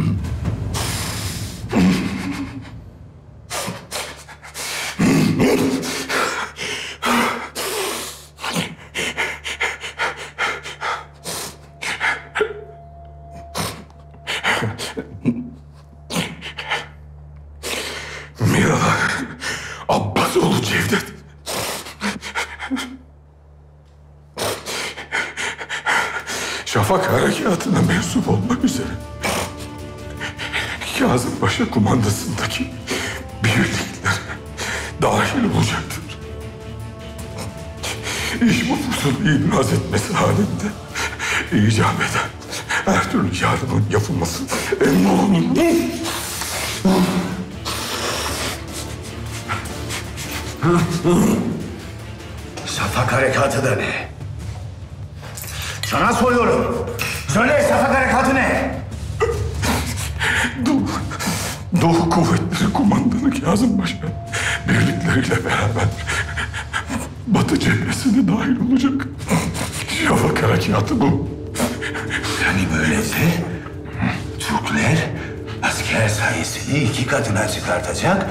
Miralar, Abbasoğlu Cevdet. Şafak Harekatı'na mensup olmak üzere Kazım Paşa kumandasındaki birlikler dahil olacaktır. İş bu fusulu ibraz etmesi halinde icap eden her türlü yardımın yapılması emrolunur. Şafak harekatı da ne? Sana soruyorum. Söyle, Şafak harekatı ne? Doğu, Doğu Kuvvetleri Kumandanı Kazım Paşa birlikleriyle beraber Batı cephesine dahil olacak. Şafak harekatı bu. Yani böylece Türkler asker sayısını iki katına çıkartacak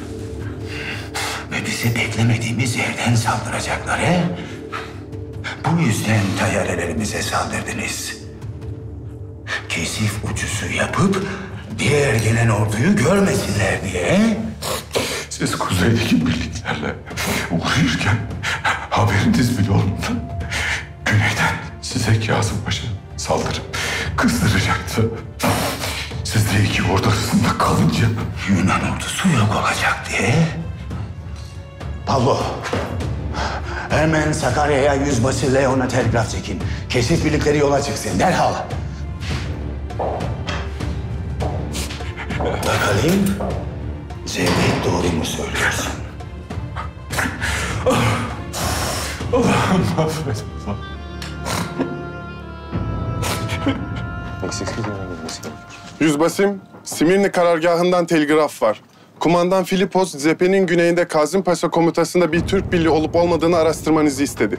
ve bize beklemediğimiz yerden saldıracaklar he? Bu yüzden tayyarelerimize saldırdınız. Kesif uçusu yapıp diğer gelen orduyu görmesinler diye he? Siz kuzeydeki birliklerle uğraşırken haberiniz bile olmadan güneyden size Kazım Paşa saldırıp kızdıracaktı. Siz de iki ordu arasında kalınca Yunan ordusu yok olacak diye. Pablo, hemen Sakarya'ya yüzbaşı Leon'a telgraf çekin. Keşif birlikleri yola çıksın derhal. Bakalım, Cevdet doğru mu söylüyorsun? Allah'ım affet. Eksiklik öğrenilmesi gerekiyor. Yüzbaşım, Simirni karargahından telgraf var. Kumandan Filipos, cephenin güneyinde Kazım Paşa komutasında bir Türk birliği olup olmadığını araştırmanızı istedi.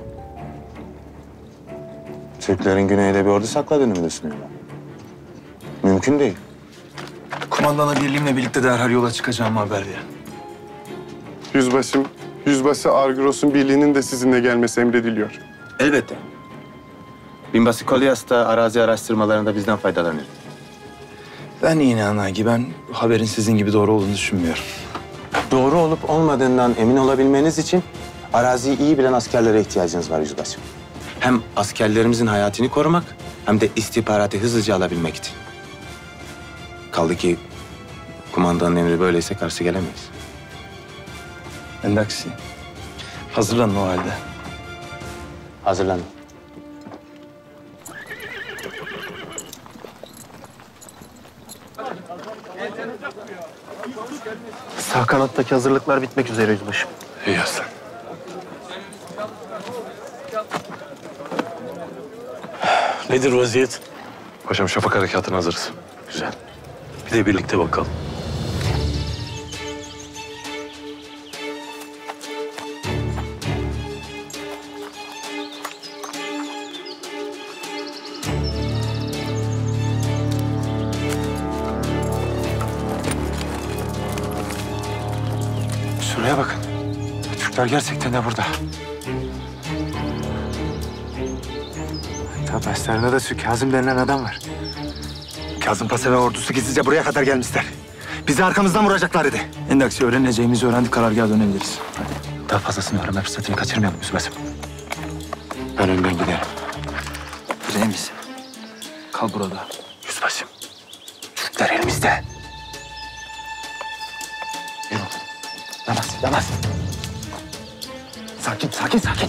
Türklerin güneyde bir ordu sakladığını mı düşünüyorlar? Mümkün değil. Kumandana birliğimle birlikte derhal yola çıkacağımı haber verin. Yüzbaşım, Yüzbaşı Argyros'un birliğinin de sizinle gelmesi emrediliyor. Elbette. Binbaşı Kolyas da arazi araştırmalarında bizden faydalanır. Ben yine Anagi, ben haberin sizin gibi doğru olduğunu düşünmüyorum. Doğru olup olmadığından emin olabilmeniz için araziyi iyi bilen askerlere ihtiyacınız var yüzbaşım. Hem askerlerimizin hayatını korumak hem de istihbaratı hızlıca alabilmek için. Kaldı ki kumandanın emri böyleyse karşı gelemeyiz. Endaksi, hazırlanın o halde. Hazırlanın. Sağ kanattaki hazırlıklar bitmek üzere yüzbaşım. İyi aslan. Nedir vaziyet? Paşam şafak harekatına hazırız. Güzel. Bir de birlikte bakalım. Şuraya bakın. Türkler gerçekten de burada. Tabi başlarında da şu Kazım denilen adam var. Kazım Paşa ve ordusu gizlice buraya kadar gelmişler. Bizi arkamızdan vuracaklar dedi. Endaksi, öğreneceğimizi öğrendik, karargaha dönebiliriz. Hadi. Daha fazlasını öğrenme fırsatını kaçırmayalım yüzbaşım. Ben önden giderim. Remis, kal burada. Yüzbaşım, Türkler elimizde. Yürü. Namaz, namaz. Sakin, sakin, sakin.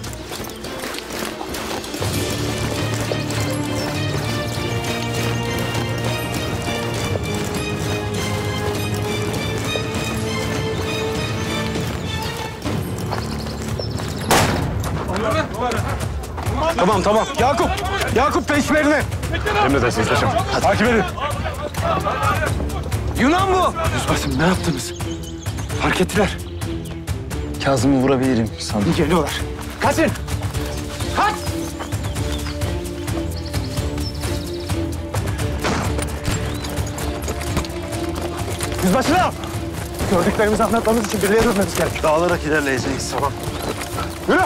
Tamam tamam. Yakup! Yakup peşlerine! Emredersiniz paşam. Takip edin. Yunan bu! Yüzbaşım, ne yaptınız? Fark ettiler. Kazım'ı vurabilirim sandım. Geliyorlar. Kaçın! Kaç! Yüzbaşına! Gördüklerimizi anlatmamız için birliğe dönmemiz gerek. Dağılarak ilerleyeceğiz. Tamam. Yürü!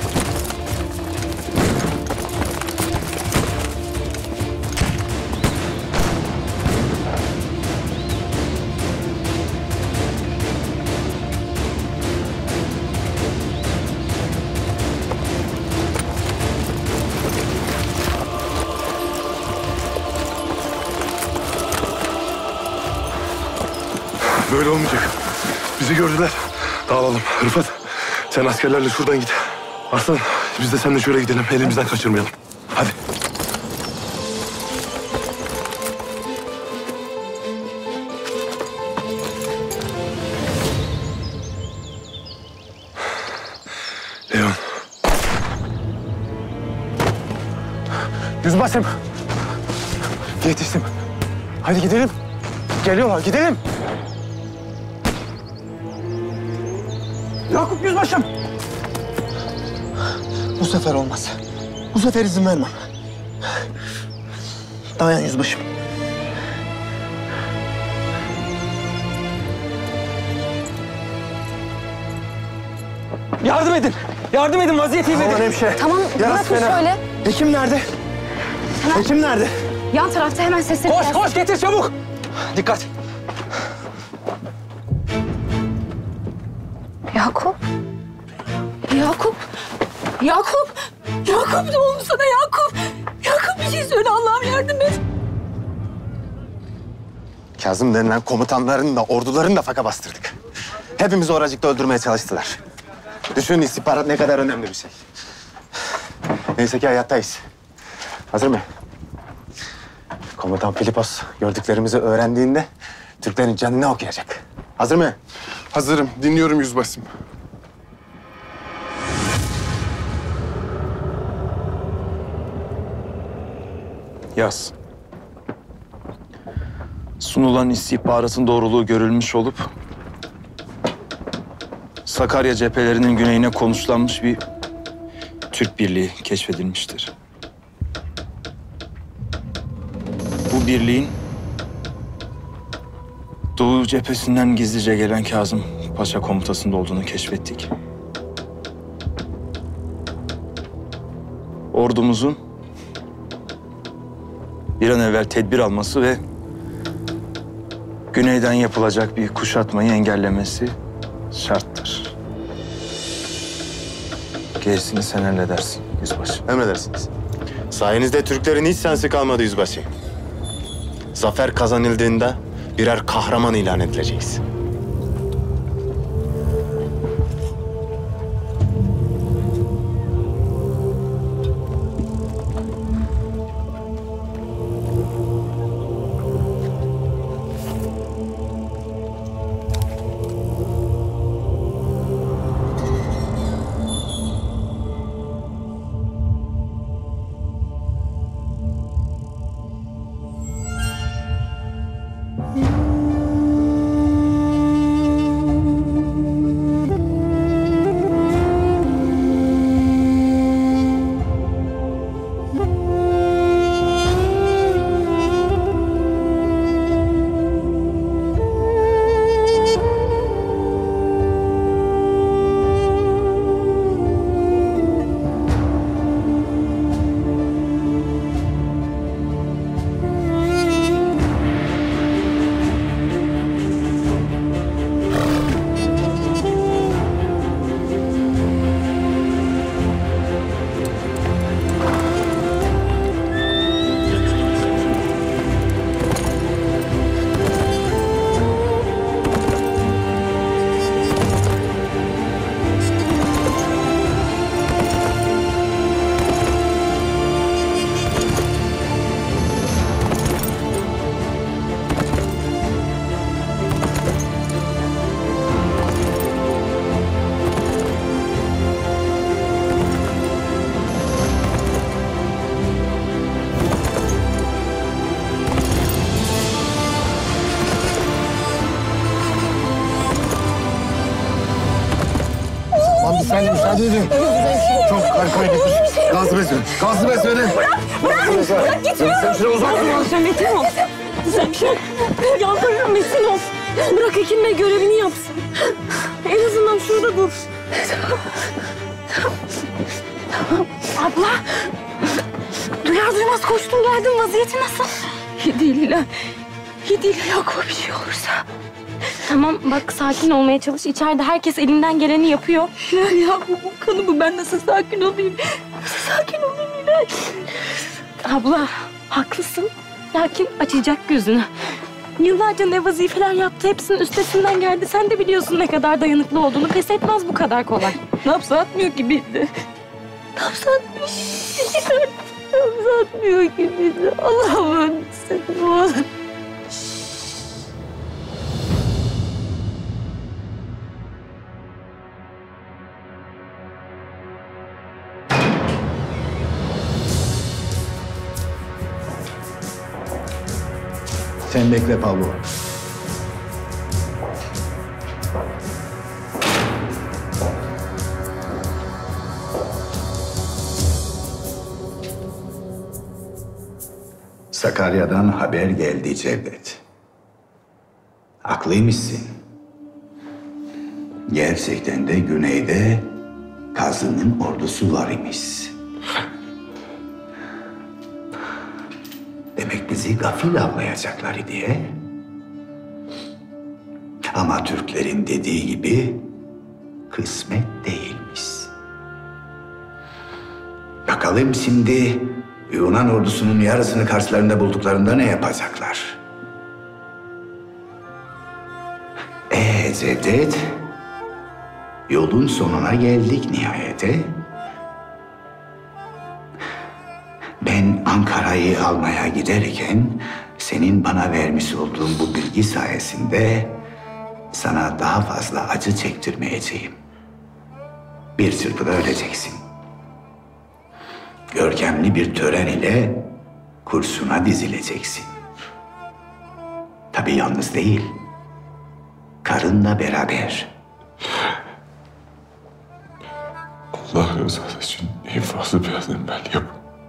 Böyle olmayacak. Bizi gördüler. Dağılalım. Rıfat, sen askerlerle şuradan git. Aslan, biz de seninle şöyle gidelim. Elimizden kaçırmayalım. Hadi. Leon, Yüzbaşım. Yetiştim. Hadi gidelim. Geliyorlar, gidelim. Yakup yüzbaşım. Bu sefer olmaz. Bu sefer izin vermem. Dayan yüzbaşım. Yardım edin. Yardım edin, vaziyeti iyi Aman edin. hemşire. Tamam, Yarası bırakın fena. şöyle. Hekim nerede? Hekim nerede? Yan tarafta hemen sesleri Koş, gelsin. koş, getir çabuk. Dikkat. Yakup. Yakup. Yakup. Yakup ne oldu sana Yakup? Yakup bir şey söyle Allah'ım yardım et. Kazım denilen komutanların da ordularını da faka bastırdık. Hepimizi oracıkta öldürmeye çalıştılar. Düşün istihbarat ne kadar önemli bir şey. Neyse ki hayattayız. Hazır mı? Komutan Filipos gördüklerimizi öğrendiğinde Türklerin canını okuyacak. Hazır mı? Hazırım. Dinliyorum yüzbaşım. Yaz. Sunulan istihbaratın doğruluğu görülmüş olup Sakarya cephelerinin güneyine konuşlanmış bir Türk birliği keşfedilmiştir. Bu birliğin Doğu cephesinden gizlice gelen Kazım Paşa komutasında olduğunu keşfettik. Ordumuzun bir an evvel tedbir alması ve güneyden yapılacak bir kuşatmayı engellemesi şarttır. Gerisini sen halledersin yüzbaşı. Emredersiniz. Sayenizde Türklerin hiç sensi kalmadı yüzbaşı. Zafer kazanıldığında birer kahraman ilan edileceğiz. Sen de müsaade edin. Çok harika gitmiş. Gazlı beslenin. Gazlı beslenin. Bırak, bırak, bırak gitmiyorum. Sen şuraya uzak dur. Sen Metin ol. Sen şey, yalvarırım Metin ol. Bırak Hekim Bey görevini yapsın. En azından şurada dur. Abla. Duyar duymaz koştum geldim. Vaziyeti nasıl? İyi değil İlhan. İyi değil. Yakup'a bir şey olursa. Tamam bak sakin olmaya çalış. İçeride herkes elinden geleni yapıyor. İlhan Yakup'un kanı bu. Ben nasıl sakin olayım? Nasıl sakin olayım İlhan? Abla haklısın. Lakin açacak gözünü. Yıllarca ne vazifeler yaptı. Hepsinin üstesinden geldi. Sen de biliyorsun ne kadar dayanıklı olduğunu. Pes etmez bu kadar kolay. Ne yapsa atmıyor ki bizi. Ne yapsa atmıyor. Ne yapsa atmıyor ki bizi. Allah'ım ölmesin. Ne olur. Sen bekle Pavlo. Sakarya'dan haber geldi Cevdet. Haklıymışsın. Gerçekten de güneyde Kazım'ın ordusu var imiş. Demek bizi gafil avlayacaklar diye. Ama Türklerin dediği gibi kısmet değilmiş. Bakalım şimdi Yunan ordusunun yarısını karşılarında bulduklarında ne yapacaklar? Ee Cevdet, yolun sonuna geldik nihayete. Ben Ankara'yı almaya giderken senin bana vermiş olduğun bu bilgi sayesinde sana daha fazla acı çektirmeyeceğim. Bir çırpıda öleceksin. Görkemli bir tören ile kursuna dizileceksin. Tabii yalnız değil, karınla beraber. Allah rızası için en fazla biraz embel yap.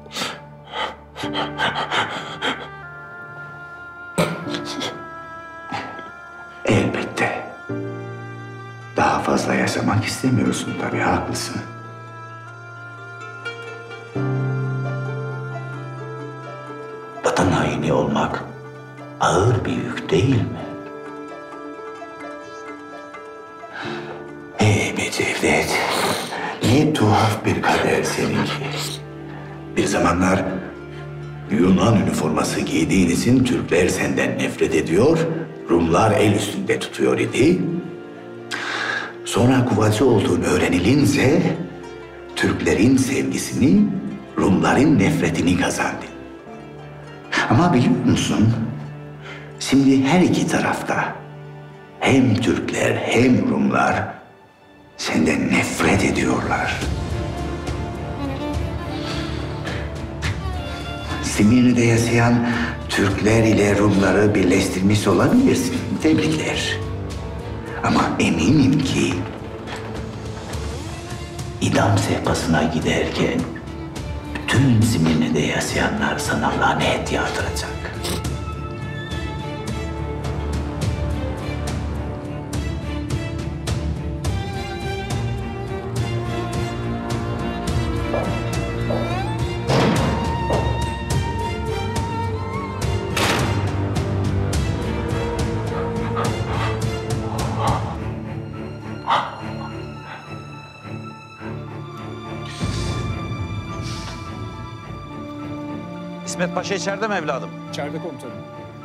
Elbette. Daha fazla yaşamak istemiyorsun tabii, haklısın. Vatan haini olmak ağır bir yük değil mi? Hey be Cevdet, ne tuhaf bir kader seninki. Bir zamanlar Yunan üniforması giydiğin için Türkler senden nefret ediyor, Rumlar el üstünde tutuyor idi. Sonra kuvacı olduğun öğrenilince Türklerin sevgisini, Rumların nefretini kazandın. Ama biliyor musun, şimdi her iki tarafta hem Türkler hem Rumlar senden nefret ediyorlar. Simirni'de yaşayan Türkler ile Rumları birleştirmiş olabilirsin. Tebrikler. Ama eminim ki idam sehpasına giderken bütün Simirni'de yaşayanlar sana lanet yağdıracak. İsmet Paşa içeride mi evladım? İçeride komutanım.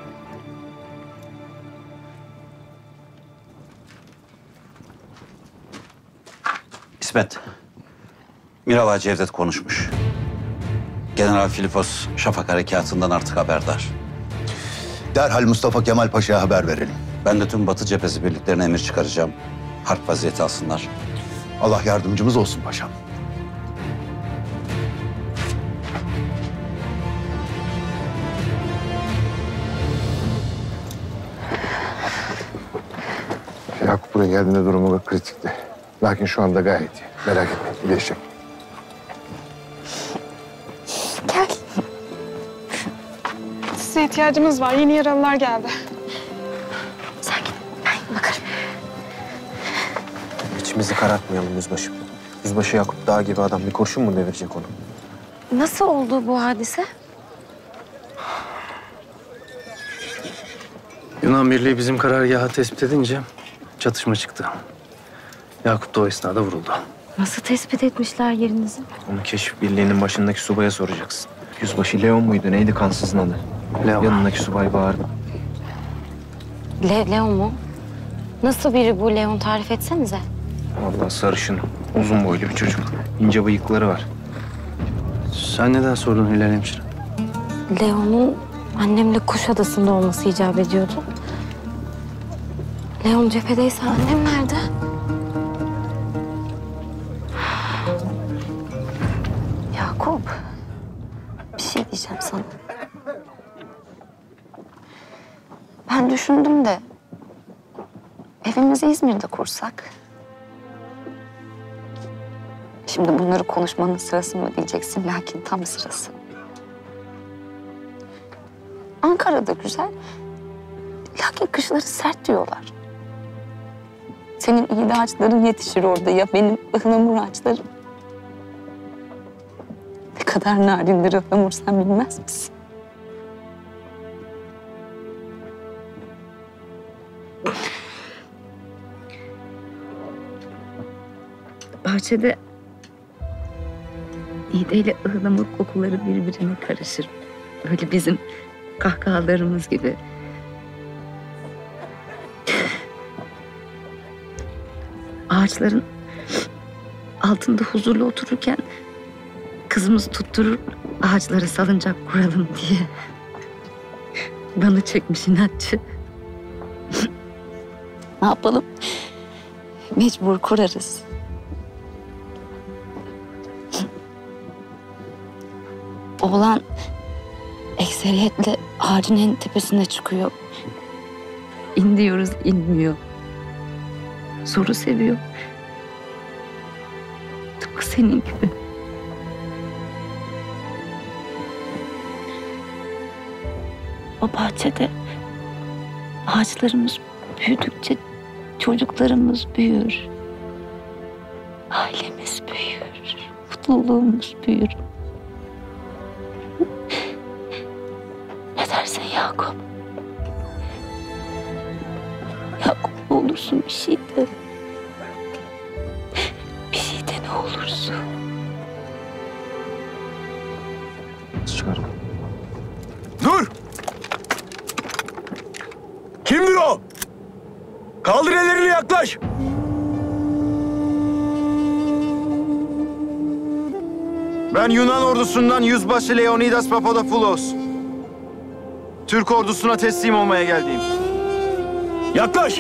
İsmet, Miravaj Cevdet konuşmuş. General Filipos Şafak Harekatı'ndan artık haberdar. Derhal Mustafa Kemal Paşa'ya haber verelim. Ben de tüm Batı cephesi birliklerine emir çıkaracağım. Harp vaziyeti alsınlar. Allah yardımcımız olsun paşam. Yakup buraya geldiğinde durumu kritikti. Lakin şu anda gayet iyi. Merak etme, iyileşecek. Gel. Size ihtiyacımız var. Yeni yaralılar geldi. Sen git, ben bakarım. İçimizi karartmayalım yüzbaşım. Yüzbaşı Yakup Dağ gibi adam bir kurşun mu devirecek onu? Nasıl oldu bu hadise? Yunan Birliği bizim karargahı tespit edince çatışma çıktı. Yakup da o esnada vuruldu. Nasıl tespit etmişler yerinizi? Onu keşif birliğinin başındaki subaya soracaksın. Yüzbaşı Leon muydu? Neydi kansızın adı? Leon. Yanındaki subay bağırdı. Le Leon mu? Nasıl biri bu Leon, tarif etsenize. Vallahi sarışın, uzun boylu bir çocuk. İnce bıyıkları var. Sen neden sordun Hilal hemşire? Leon'un annemle Kuşadası'nda olması icap ediyordu. Leon cephedeyse annem nerede? Yakup, bir şey diyeceğim sana. Ben düşündüm de evimizi İzmir'de kursak. Şimdi bunları konuşmanın sırası mı diyeceksin, lakin tam sırası. Ankara'da güzel, lakin kışları sert diyorlar. Senin iyi de ağaçların yetişir orada ya benim ıhlamur ağaçlarım. Ne kadar narindir ıhlamur sen bilmez misin? Bahçede İğde ile ıhlamur kokuları birbirine karışır. Böyle bizim kahkahalarımız gibi. Ağaçların altında huzurlu otururken kızımız tutturur ağaçlara salıncak kuralım diye. Bana çekmiş inatçı. Ne yapalım? Mecbur kurarız. Oğlan ekseriyetle ağacın en tepesine çıkıyor. İn diyoruz, inmiyor. Zoru seviyor. Tıpkı senin gibi. O bahçede ağaçlarımız büyüdükçe çocuklarımız büyür. Ailemiz büyür. Mutluluğumuz büyür. Ne dersin Yakup? Yakup ne olursun bir şey de. Bir şey de ne olursun. Çıkar. Dur! Kimdir o? Kaldır ellerini, yaklaş. Ben Yunan ordusundan Yüzbaşı Leonidas Papadopoulos. Türk ordusuna teslim olmaya geldim. Yaklaş!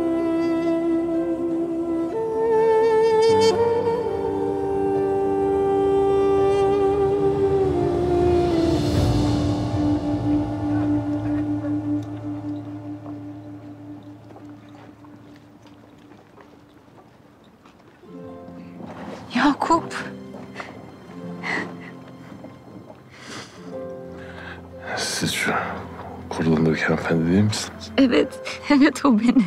Yakup. Siz şu kurulundaki hanımefendi değil misiniz? Evet, evet o benim.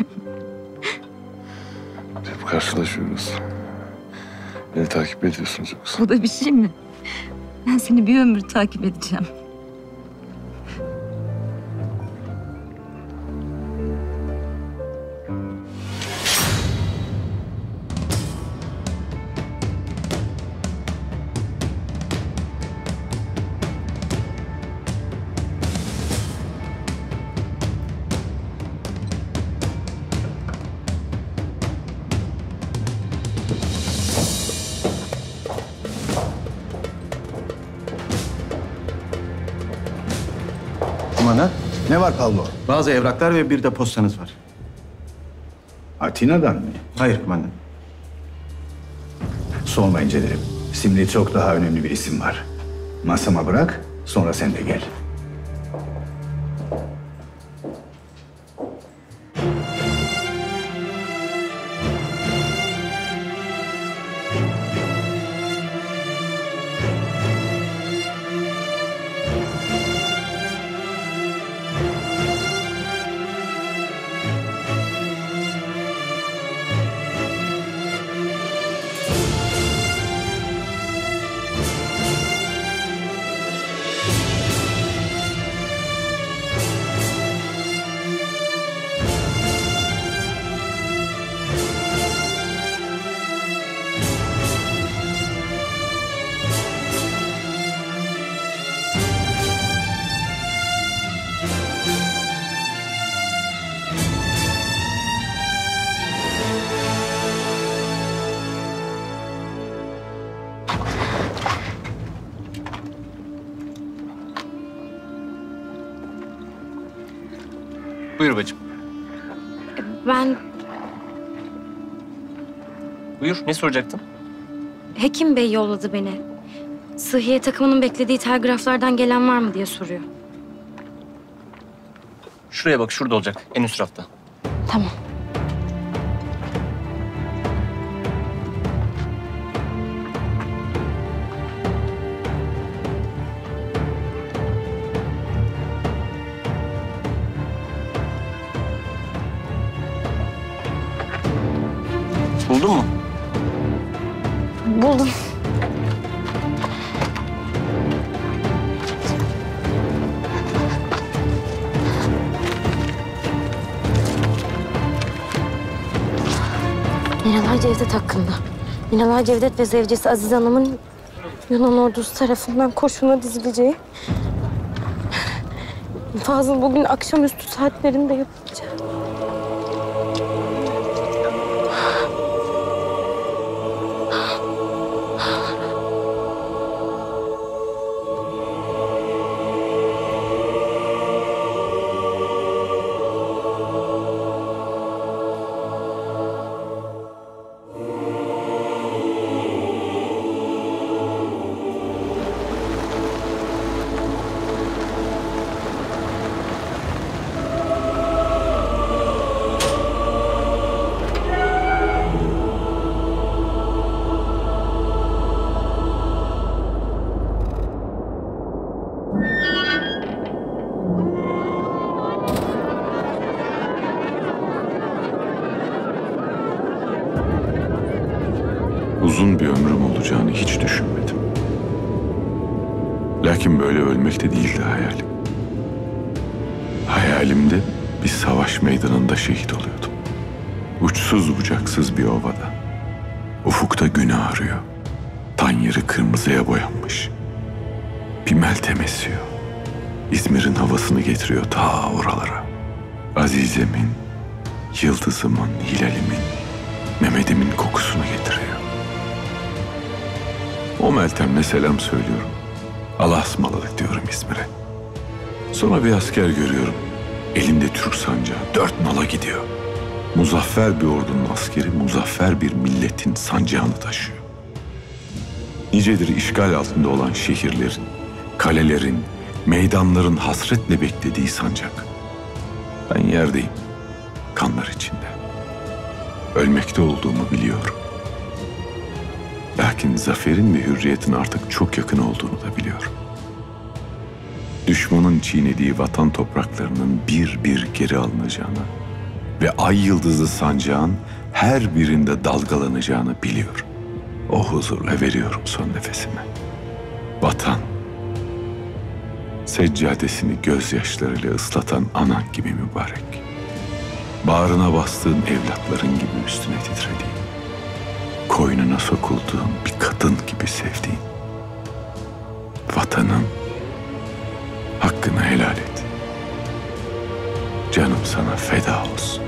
Hep karşılaşıyoruz. Beni takip ediyorsunuz yoksa. O da bir şey mi? Ben seni bir ömür takip edeceğim. Kumandan, ne var Pavlo? Bazı evraklar ve bir de postanız var. Atina'dan mı? Hayır kumandan. Sorma incelerim. Şimdi çok daha önemli bir isim var. Masama bırak, sonra sen de gel. Buyur bacım. Ben Buyur, ne soracaktın? Hekim Bey yolladı beni. Sıhhiye takımının beklediği telgraflardan gelen var mı diye soruyor. Şuraya bak, şurada olacak. En üst rafta. Tamam. Buldun mu? Buldum. Miralay Cevdet hakkında. Miralay Cevdet ve zevcesi Aziz Hanım'ın Yunan ordusu tarafından kurşuna dizileceği. Fazıl bugün akşamüstü saatlerinde yapılacak. Uzun bir ömrüm olacağını hiç düşünmedim. Lakin böyle ölmek de değildi hayalim. Hayalimde bir savaş meydanında şehit oluyordum. Uçsuz bucaksız bir ovada. Ufukta gün ağrıyor. Tan yeri kırmızıya boyanmış. Bir meltem esiyor. İzmir'in havasını getiriyor ta oralara. Azizemin, yıldızımın, hilalimin, Mehmet'imin kokusunu getiriyor. O Meltem'le selam söylüyorum. Allah'a ısmarladık diyorum İzmir'e. Sonra bir asker görüyorum. Elinde Türk sancağı dört nala gidiyor. Muzaffer bir ordunun askeri, muzaffer bir milletin sancağını taşıyor. Nicedir işgal altında olan şehirlerin, kalelerin, meydanların hasretle beklediği sancak. Ben yerdeyim, kanlar içinde. Ölmekte olduğumu biliyorum. Lakin zaferin ve hürriyetin artık çok yakın olduğunu da biliyorum. Düşmanın çiğnediği vatan topraklarının bir bir geri alınacağını ve ay yıldızlı sancağın her birinde dalgalanacağını biliyorum. O huzurla veriyorum son nefesimi. Vatan, seccadesini gözyaşlarıyla ıslatan anan gibi mübarek. Bağrına bastığın evlatların gibi üstüne titrediğin. Koynuna sokulduğun bir kadın gibi sevdiğin. Vatanın hakkını helal et. Canım sana feda olsun.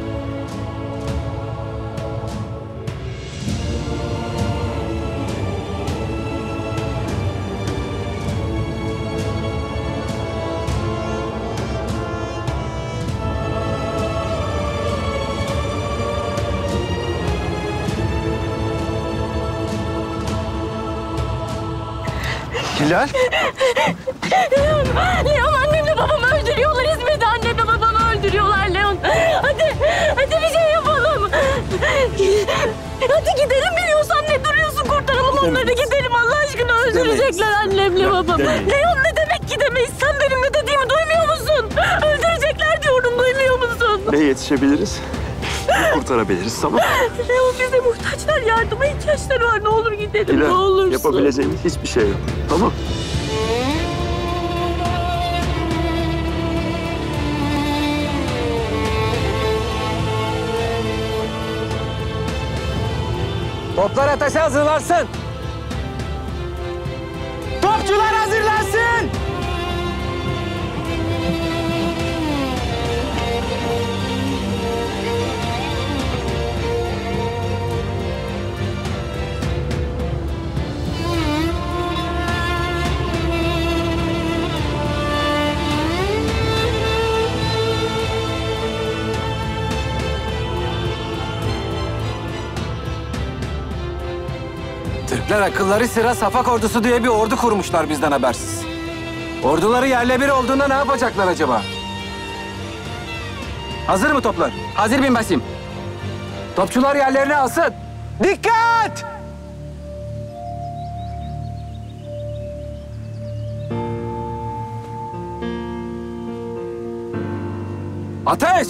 Hilal. Leon, Leon annemle babamı öldürüyorlar. İzmir'de annemle babamı öldürüyorlar Leon. Hadi, hadi bir şey yapalım. Hadi gidelim biliyorsan ne duruyorsun kurtaralım onları gidelim Allah aşkına öldürecekler annemle babamı. Leon ne demek gidemeyiz? Sen benim ne dediğimi duymuyor musun? Öldürecekler diyorum duymuyor musun? Ne yetişebiliriz? Kurtarabiliriz tamam. Leon bize muhtaçlar yardıma ihtiyaçları var ne olur gidelim Hilal, ne olursun. yapabileceğimiz hiçbir şey yok. Tamam. Toplar ateşe hazırlansın. Topçular hazırlansın. Türkler akılları sıra Safak ordusu diye bir ordu kurmuşlar bizden habersiz. Orduları yerle bir olduğunda ne yapacaklar acaba? Hazır mı toplar? Hazır binbaşım. Topçular yerlerini alsın. Dikkat! Ateş!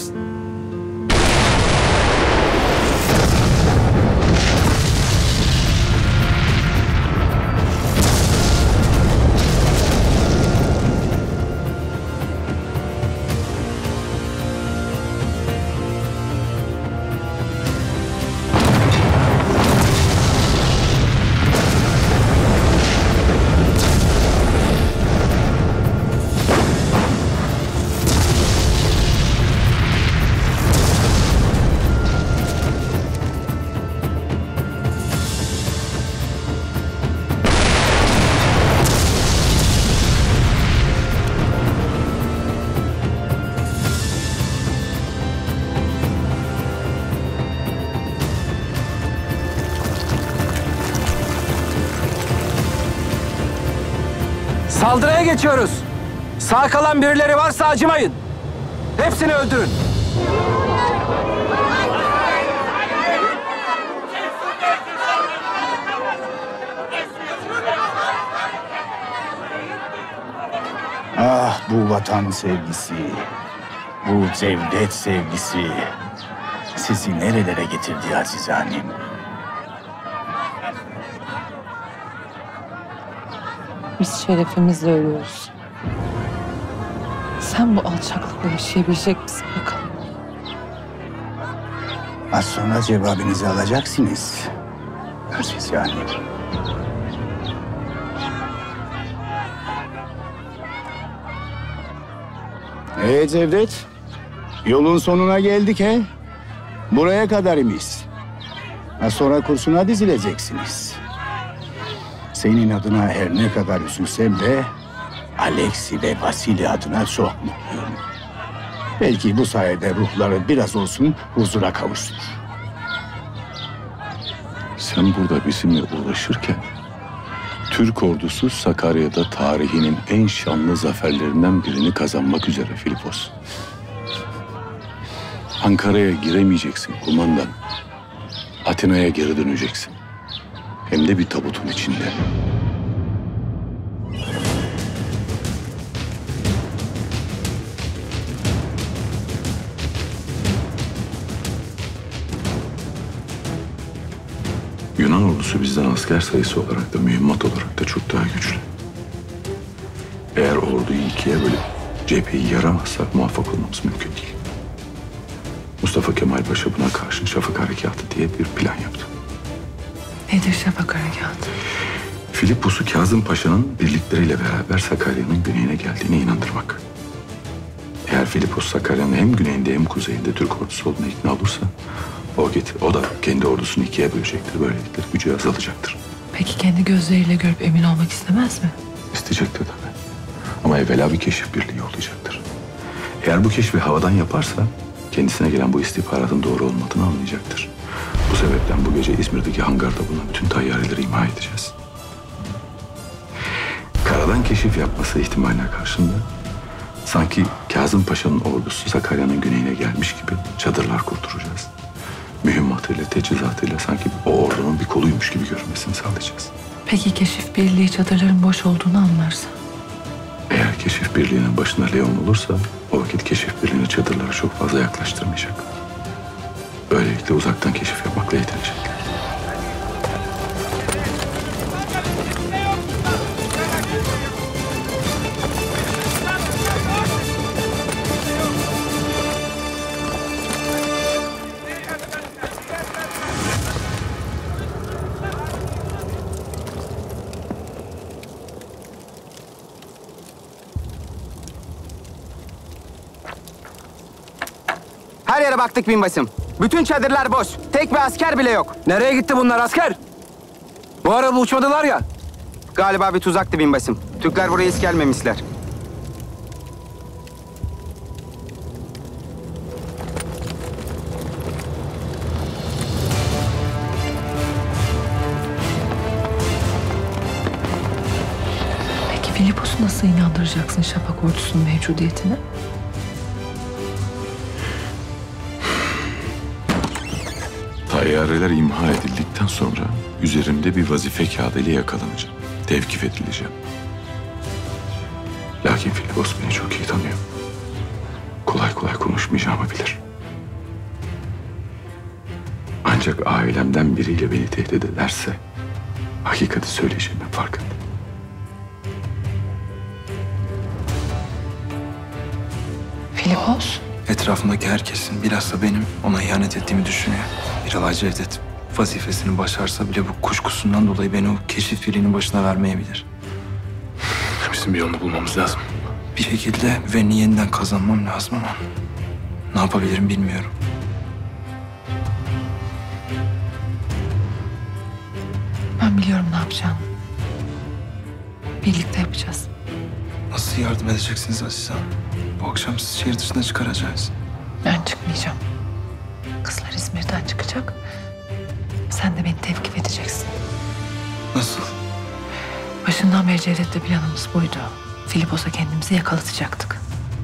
Saldırıya geçiyoruz. Sağ kalan birileri varsa acımayın. Hepsini öldürün. Ah bu vatan sevgisi, bu devlet sevgisi sizi nerelere getirdi azizanem? Biz şerefimizle ölüyoruz. Sen bu alçaklıkla yaşayabilecek misin bakalım? Az sonra cevabınızı alacaksınız azizanem. Ee Cevdet, yolun sonuna geldik he. Buraya kadarmış. Az sonra kursuna dizileceksiniz. Senin adına her ne kadar üzülsem de Alexi ve Vasili adına çok mutluyum. Belki bu sayede ruhları biraz olsun huzura kavuştur. Sen burada bizimle uğraşırken Türk ordusu Sakarya'da tarihinin en şanlı zaferlerinden birini kazanmak üzere Filipos. Ankara'ya giremeyeceksin kumandan. Atina'ya geri döneceksin. Hem de bir tabutun içinde. Yunan ordusu bizden asker sayısı olarak da mühimmat olarak da çok daha güçlü. Eğer orduyu ikiye bölüp cepheyi yaramazsak muvaffak olmamız mümkün değil. Mustafa Kemal Paşa buna karşın Şafak Harekatı diye bir plan yaptı. Nedir Şafak Harekatı? Filipos'u Kazım Paşa'nın birlikleriyle beraber Sakarya'nın güneyine geldiğine inandırmak. Eğer Filipos Sakarya'nın hem güneyinde hem kuzeyinde Türk ordusu olduğuna ikna olursa o vakit o da kendi ordusunu ikiye bölecektir. Böylelikle gücü azalacaktır. Peki kendi gözleriyle görüp emin olmak istemez mi? İsteyecektir tabii. Ama evvela bir keşif birliği olacaktır. Eğer bu keşfi havadan yaparsa kendisine gelen bu istihbaratın doğru olmadığını anlayacaktır. Bu sebepten bu gece İzmir'deki hangarda bulunan bütün tayyareleri imha edeceğiz. Karadan keşif yapması ihtimaline karşında sanki Kazım Paşa'nın ordusu Sakarya'nın güneyine gelmiş gibi çadırlar kurduracağız. Mühimmatıyla, teçhizatıyla sanki o ordunun bir koluymuş gibi görünmesini sağlayacağız. Peki keşif birliği çadırların boş olduğunu anlarsa? Eğer keşif birliğinin başına Leon olursa o vakit keşif birliğini çadırlara çok fazla yaklaştırmayacak. Böylelikle uzaktan keşif yapmakla yetinecek. Her yere baktık binbaşım. Bütün çadırlar boş. Tek bir asker bile yok. Nereye gitti bunlar asker? Bu araba uçmadılar ya. Galiba bir tuzaktı binbaşım. Türkler buraya hiç gelmemişler. Peki Filipos'u nasıl inandıracaksın Şafak ordusunun mevcudiyetine? Tayyareler imha edildikten sonra üzerimde bir vazife kağıdıyla yakalanacağım. Tevkif edileceğim. Lakin Filipos beni çok iyi tanıyor. Kolay kolay konuşmayacağımı bilir. Ancak ailemden biriyle beni tehdit ederse hakikati söyleyeceğimin farkında. Filipos? Etrafımdaki herkesin bilhassa benim ona ihanet ettiğimi düşünüyor. Miralay Cevdet vazifesini başarsa bile bu kuşkusundan dolayı beni o keşif filinin başına vermeyebilir. Bizim bir yolunu bulmamız lazım. Bir şekilde Ven'i yeniden kazanmam lazım ama ne yapabilirim bilmiyorum. Ben biliyorum ne yapacağım. Birlikte yapacağız. Nasıl yardım edeceksiniz Azize Hanım? Bu akşam sizi şehir dışına çıkaracağız. Ben çıkmayacağım. Kızlar İzmir'den çıkacak. Sen de beni tevkif edeceksin. Nasıl? Başından beri Cevdet'le planımız buydu. Filipos'a kendimizi yakalatacaktık.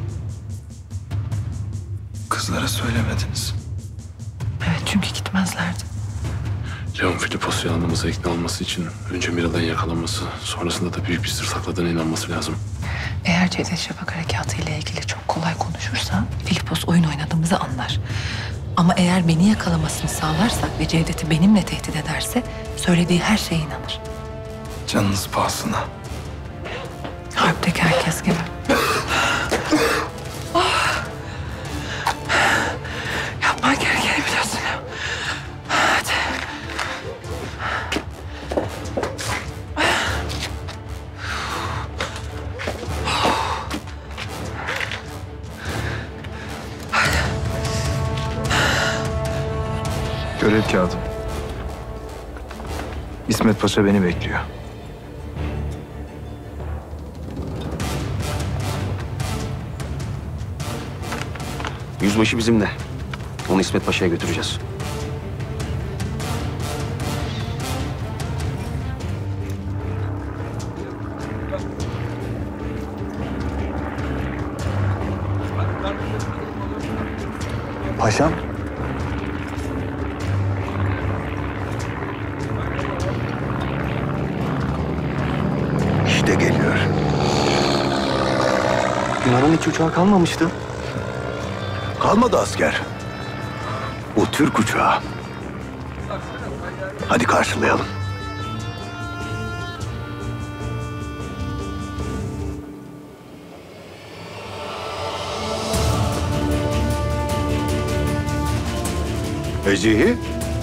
Kızlara söylemediniz. Evet, çünkü gitmezlerdi. Leon Filipos'u yanımıza ikna olması için önce Miralay'ın yakalanması, sonrasında da büyük bir sır sakladığına inanması lazım. Eğer Cevdet Şafak Harekatı ile ilgili çok kolay konuşursa Filipos oyun oynadığımızı anlar. Ama eğer beni yakalamasını sağlarsak ve Cevdet'i benimle tehdit ederse söylediği her şeye inanır. Canınız pahasına. Harpteki herkes gibi. Oh. Yapman gerekeni biliyorsun ya. Hadi. Görev kağıdı. İsmet Paşa beni bekliyor. Yüzbaşı bizimle. Onu İsmet Paşa'ya götüreceğiz. Paşam. İşte geliyor. Yunan'ın hiç uçağı kalmamıştı. Kalmadı asker. Bu Türk uçağı. Hadi karşılayalım. Vecihi?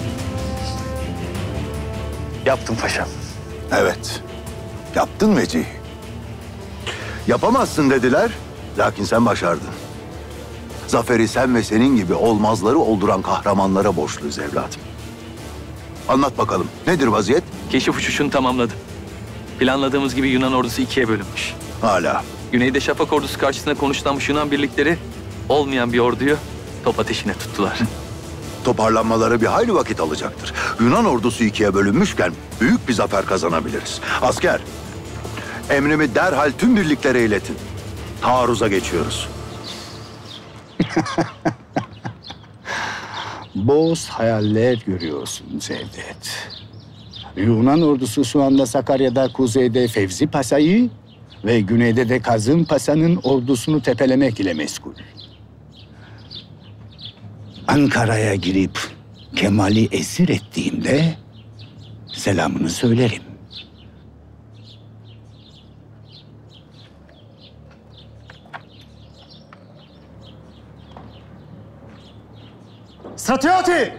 Yaptım paşam. Evet. Yaptın Vecihi. Yapamazsın dediler, lakin sen başardın. Zaferi sen ve senin gibi olmazları olduran kahramanlara borçluyuz evladım. Anlat bakalım, nedir vaziyet? Keşif uçuşunu tamamladı. Planladığımız gibi Yunan ordusu ikiye bölünmüş. Hala. Güneyde Şafak ordusu karşısında konuşlanmış Yunan birlikleri olmayan bir orduyu top ateşine tuttular. Toparlanmaları bir hayli vakit alacaktır. Yunan ordusu ikiye bölünmüşken büyük bir zafer kazanabiliriz. Asker, emrimi derhal tüm birliklere iletin. Taarruza geçiyoruz. Boz hayaller görüyorsun Cevdet. Yunan ordusu şu anda Sakarya'da kuzeyde Fevzi Pasa'yı ve güneyde de Kazım Pasa'nın ordusunu tepelemek ile meşgul. Ankara'ya girip Kemal'i esir ettiğimde selamını söylerim. Stratiyati!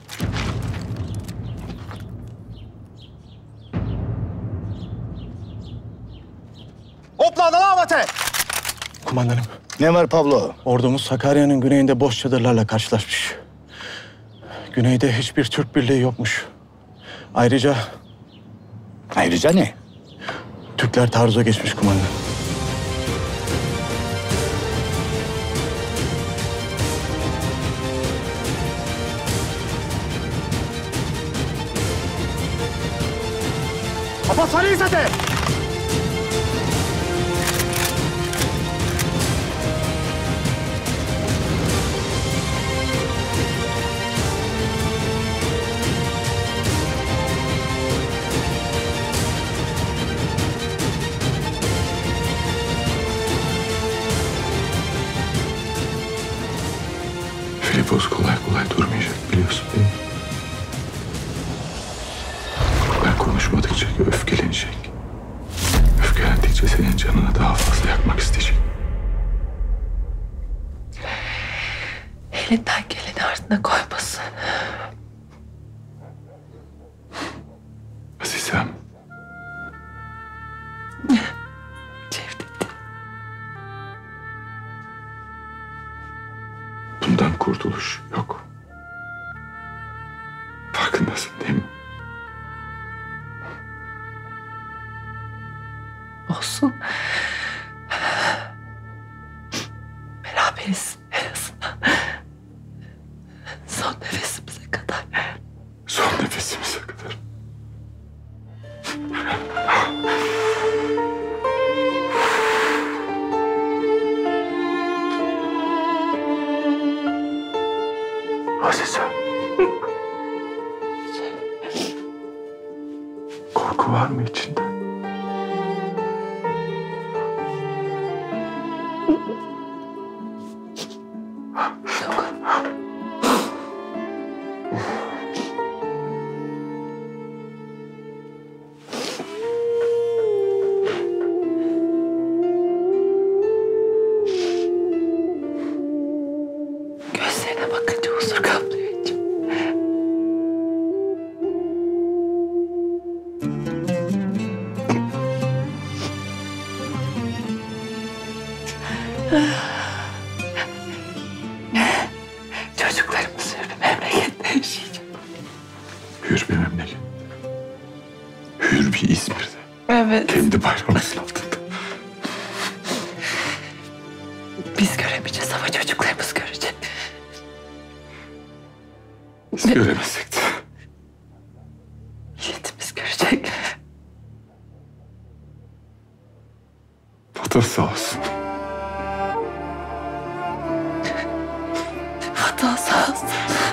Opla dalavate! Kumandanım. Ne var Pablo? Ordumuz Sakarya'nın güneyinde boş çadırlarla karşılaşmış. Güneyde hiçbir Türk birliği yokmuş. Ayrıca... Ayrıca ne? Türkler taarruza geçmiş kumandan. Apasalizate! Filipos kolay kolay durmayacak biliyorsun değil mi? Ben konuşmadıkça öfkelenecek. Öfkelendikçe senin canını daha fazla yakmak isteyecek. Elinden geleni ardına koymasın. Azizem. Cevdet. Bundan kurtuluş yok. Farkındasın değil mi? Olsun. Beraberiz en azından. Son nefesimize kadar. Son nefesimize kadar. Azize. Korku var mı içinde? Gözlerine bakınca huzur kaplıyor içim. Çocuklarımız hür bir memlekette yaşayacak. Hür bir memleket. Hür bir İzmir'de. Evet. Kendi bayrağımızın altında. Biz göremeyeceğiz ama çocuklarımız görecek. Biz göremezsek de. Milletimiz görecek. Vatan sağ olsun. Vatan sağ olsun.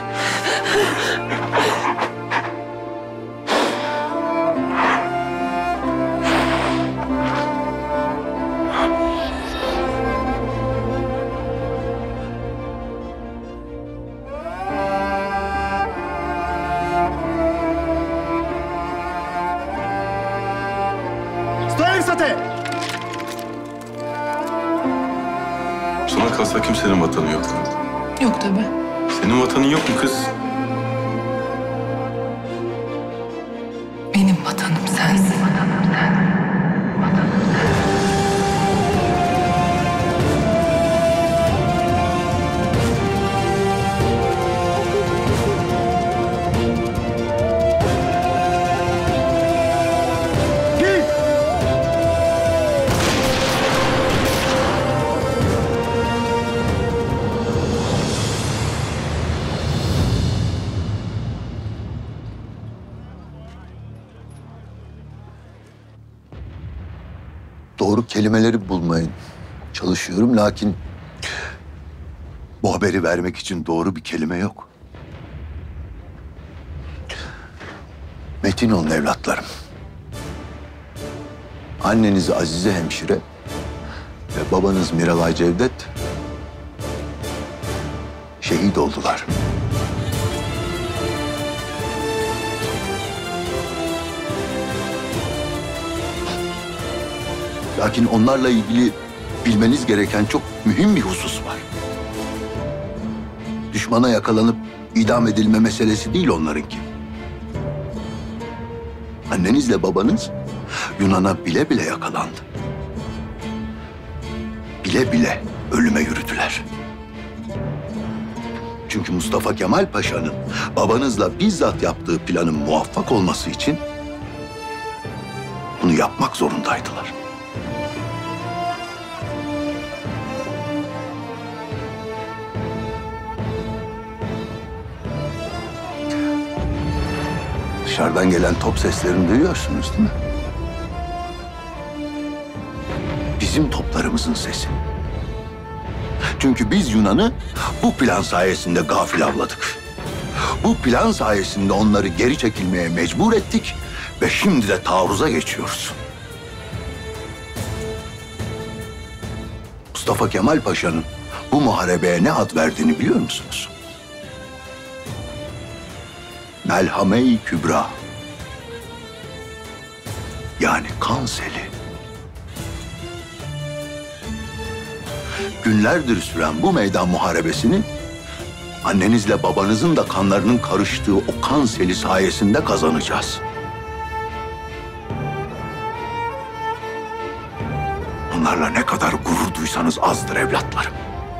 Stoyun sate! Sana kalsa kimsenin vatanı yok. Yok tabii. Senin vatanın yok mu kız? Benim vatanım sensin. Vatanım sen. Doğru kelimeleri bulmaya çalışıyorum lakin bu haberi vermek için doğru bir kelime yok. Metin olun evlatlarım. Anneniz Azize hemşire ve babanız Miralay Cevdet şehit oldular. Lakin onlarla ilgili bilmeniz gereken çok mühim bir husus var. Düşmana yakalanıp idam edilme meselesi değil onlarınki. Annenizle babanız Yunan'a bile bile yakalandı. Bile bile ölüme yürüdüler. Çünkü Mustafa Kemal Paşa'nın babanızla bizzat yaptığı planın muvaffak olması için bunu yapmak zorundaydılar. Dışarıdan gelen top seslerini duyuyorsunuz değil mi? Bizim toplarımızın sesi. Çünkü biz Yunan'ı bu plan sayesinde gafil avladık. Bu plan sayesinde onları geri çekilmeye mecbur ettik ve şimdi de taarruza geçiyoruz. Mustafa Kemal Paşa'nın bu muharebeye ne ad verdiğini biliyor musunuz? Melhame-i Kübra. Yani kan seli. Günlerdir süren bu meydan muharebesini annenizle babanızın da kanlarının karıştığı o kan seli sayesinde kazanacağız. Onlarla ne kadar gurur duysanız azdır evlatlarım.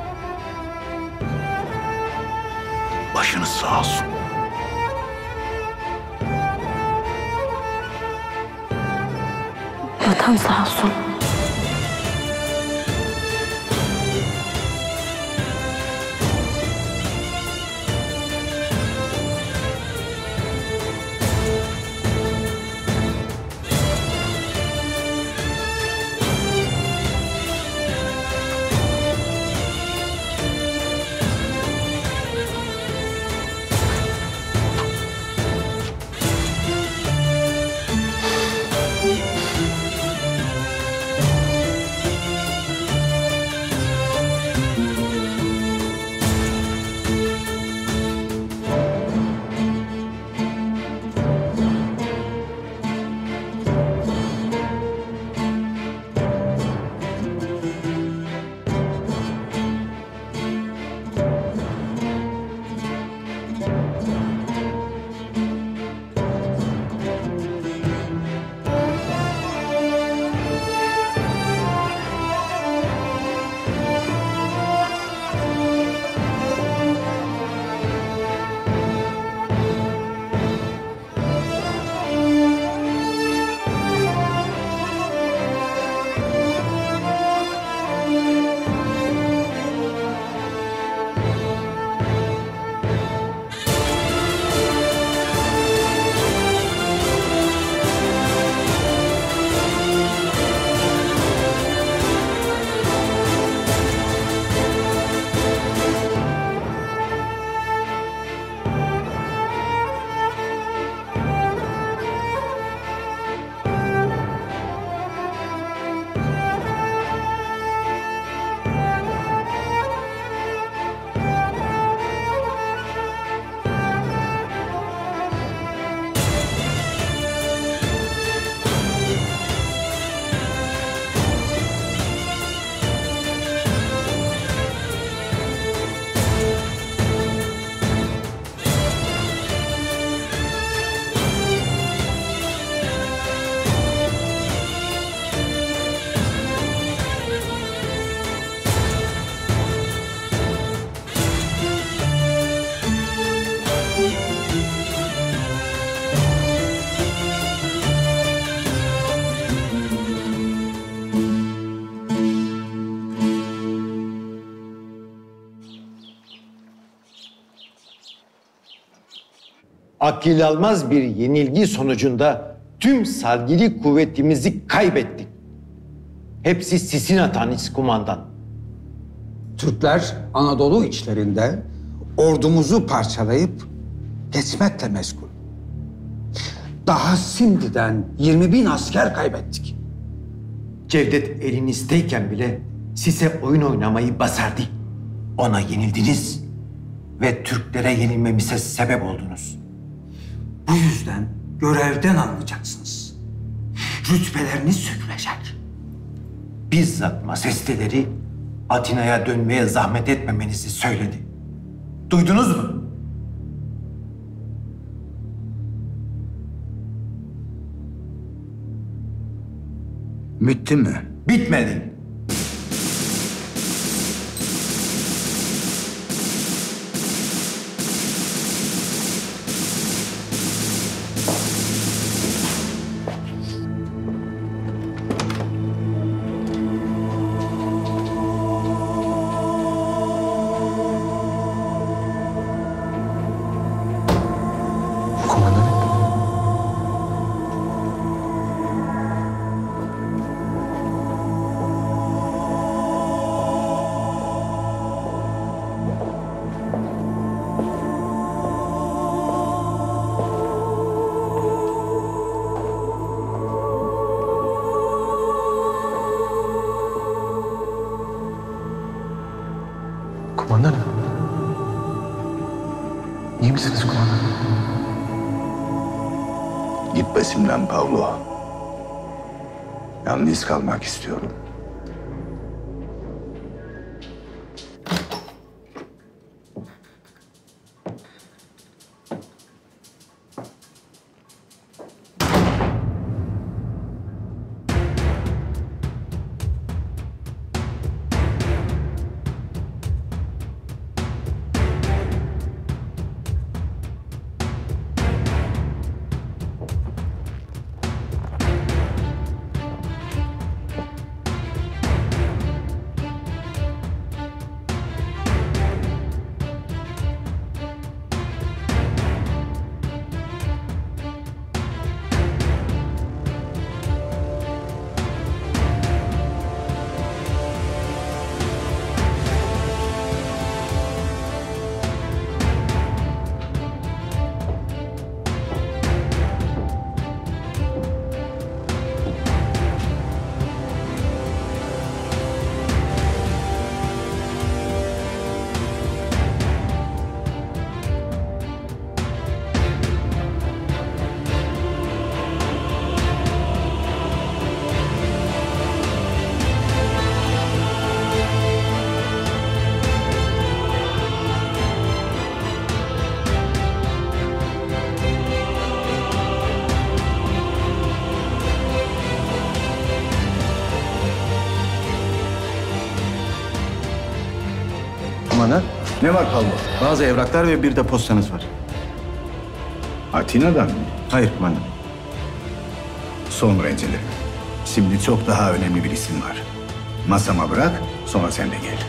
Başınız sağ olsun. Vatan sağ olsun. Akıl almaz bir yenilgi sonucunda tüm salgili kuvvetimizi kaybettik. Hepsi sizin hatanız kumandan. Türkler Anadolu içlerinde ordumuzu parçalayıp geçmekle meşgul. Daha şimdiden yirmi bin asker kaybettik. Cevdet elinizdeyken bile size oyun oynamayı basardı. Ona yenildiniz ve Türklere yenilmemize sebep oldunuz. Bu yüzden görevden alınacaksınız. Rütbeleriniz sökülecek. Bizzat majesteleri Atina'ya dönmeye zahmet etmemenizi söyledi. Duydunuz mu? Bitti mi? Bitmedi. Kumandanım. İyi misiniz kumandanım? Besim'le Pablo. Yalnız kalmak istiyorum. Kumandan. Ne var Pablo? Bazı evraklar ve bir de postanız var. Atina'dan mı? Hayır kumandan. Sonra incelerim. Şimdi çok daha önemli bir isim var. Masama bırak, sonra sen de gel.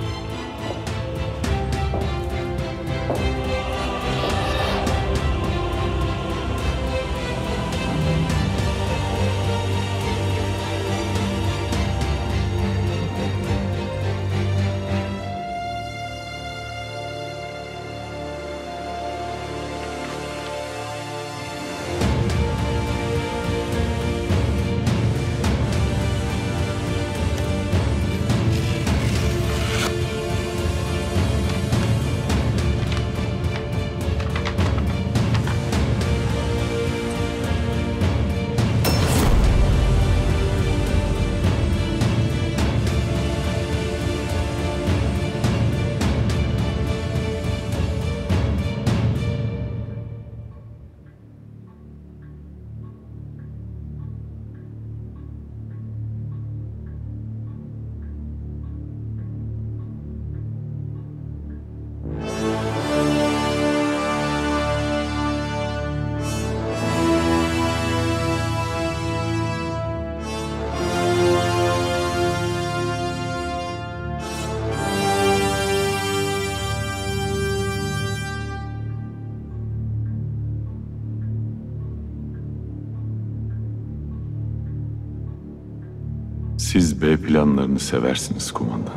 Siz B planlarını seversiniz kumandan.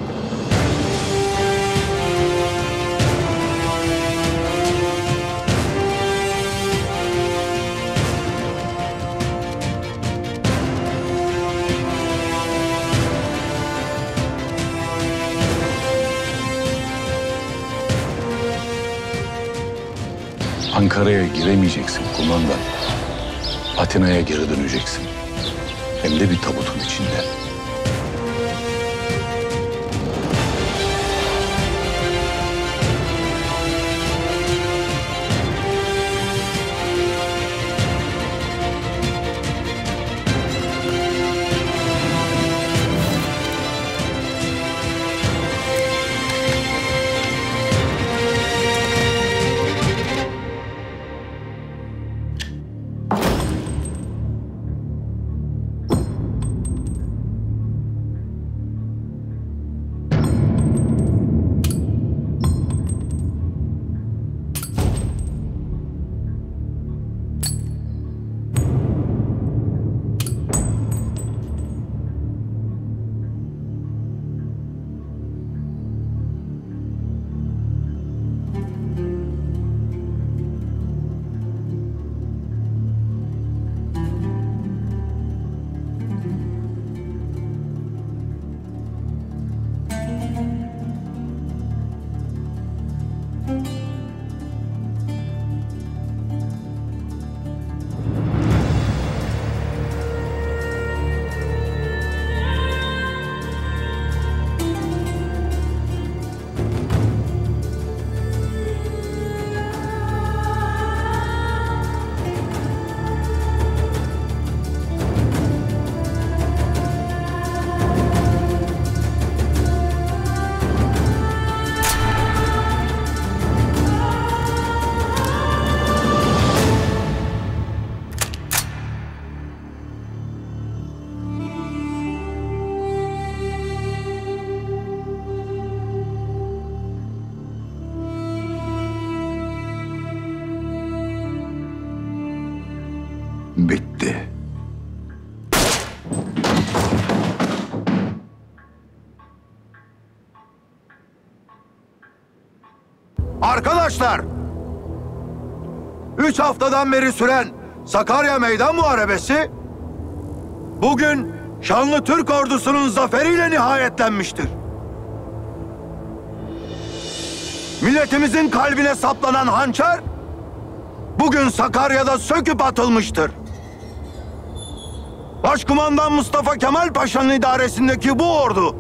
Ankara'ya giremeyeceksin kumandan. Atina'ya geri döneceksin. Hem de bir tabutun içinde. Arkadaşlar, üç haftadan beri süren Sakarya Meydan Muharebesi bugün şanlı Türk ordusunun zaferiyle nihayetlenmiştir. Milletimizin kalbine saplanan hançer bugün Sakarya'da söküp atılmıştır. Başkumandan Mustafa Kemal Paşa'nın idaresindeki bu ordu,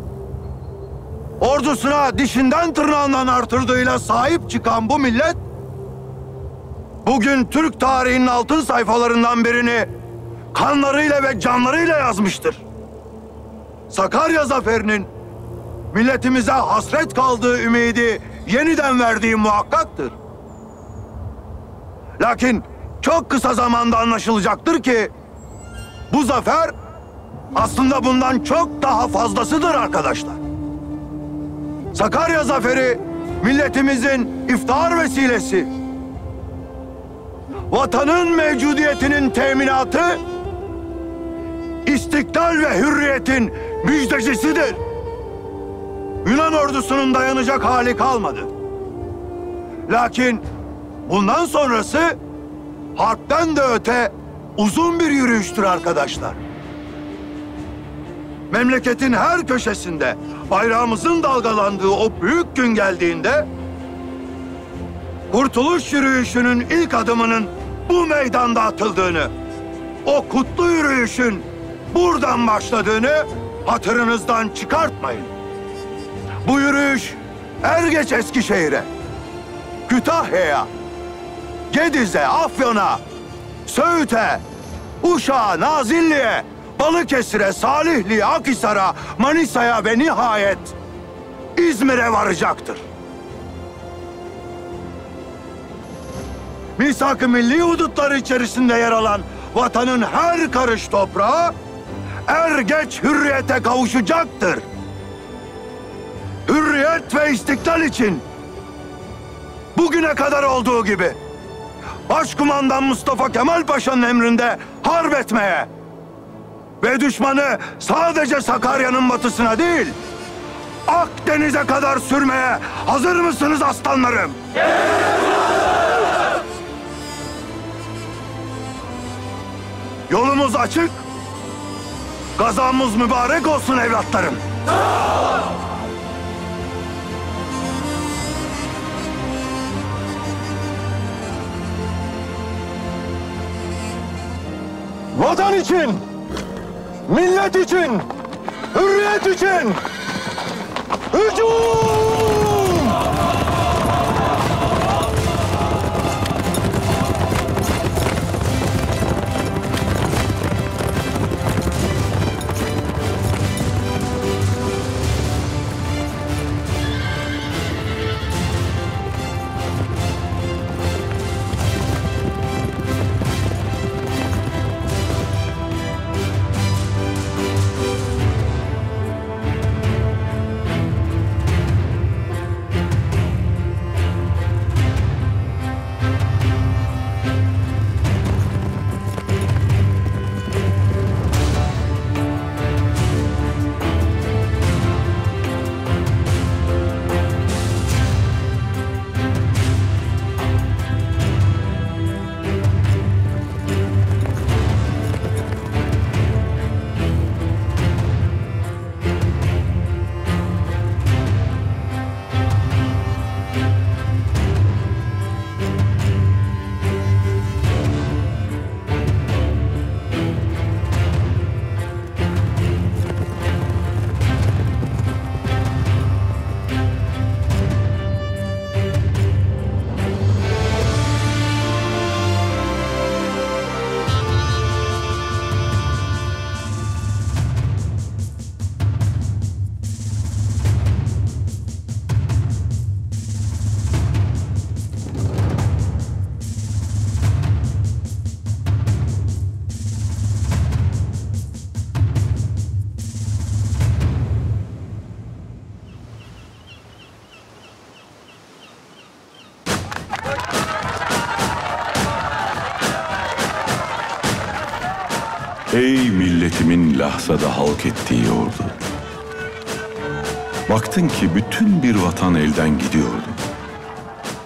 ordusuna dişinden tırnağından artırdığıyla sahip çıkan bu millet, bugün Türk tarihinin altın sayfalarından birini kanlarıyla ve canlarıyla yazmıştır. Sakarya zaferinin milletimize hasret kaldığı ümidi yeniden verdiği muhakkaktır. Lakin çok kısa zamanda anlaşılacaktır ki bu zafer aslında bundan çok daha fazlasıdır arkadaşlar. Sakarya zaferi milletimizin iftihar vesilesi, vatanın mevcudiyetinin teminatı, istiklal ve hürriyetin müjdecisidir. Yunan ordusunun dayanacak hali kalmadı. Lakin bundan sonrası harpten de öte uzun bir yürüyüştür arkadaşlar. Memleketin her köşesinde bayrağımızın dalgalandığı o büyük gün geldiğinde Kurtuluş yürüyüşünün ilk adımının bu meydanda atıldığını, o kutlu yürüyüşün buradan başladığını hatırınızdan çıkartmayın. Bu yürüyüş er geç Eskişehir'e, Kütahya'ya, Gediz'e, Afyon'a, Söğüt'e, Uşak'a, Nazilli'ye, Balıkesir'e, Salihli'ye, Akhisar'a, Manisa'ya ve nihayet İzmir'e varacaktır. Misak-ı milli hudutları içerisinde yer alan vatanın her karış toprağı er geç hürriyete kavuşacaktır. Hürriyet ve istiklal için bugüne kadar olduğu gibi Başkumandan Mustafa Kemal Paşa'nın emrinde harp etmeye ve düşmanı sadece Sakarya'nın batısına değil, Akdeniz'e kadar sürmeye hazır mısınız aslanlarım? Yolumuz açık, gazamız mübarek olsun evlatlarım. Vatan için, millet için, hürriyet için hücum! Ey milletimin lahzada halk ettiği ordu. Baktın ki bütün bir vatan elden gidiyordu.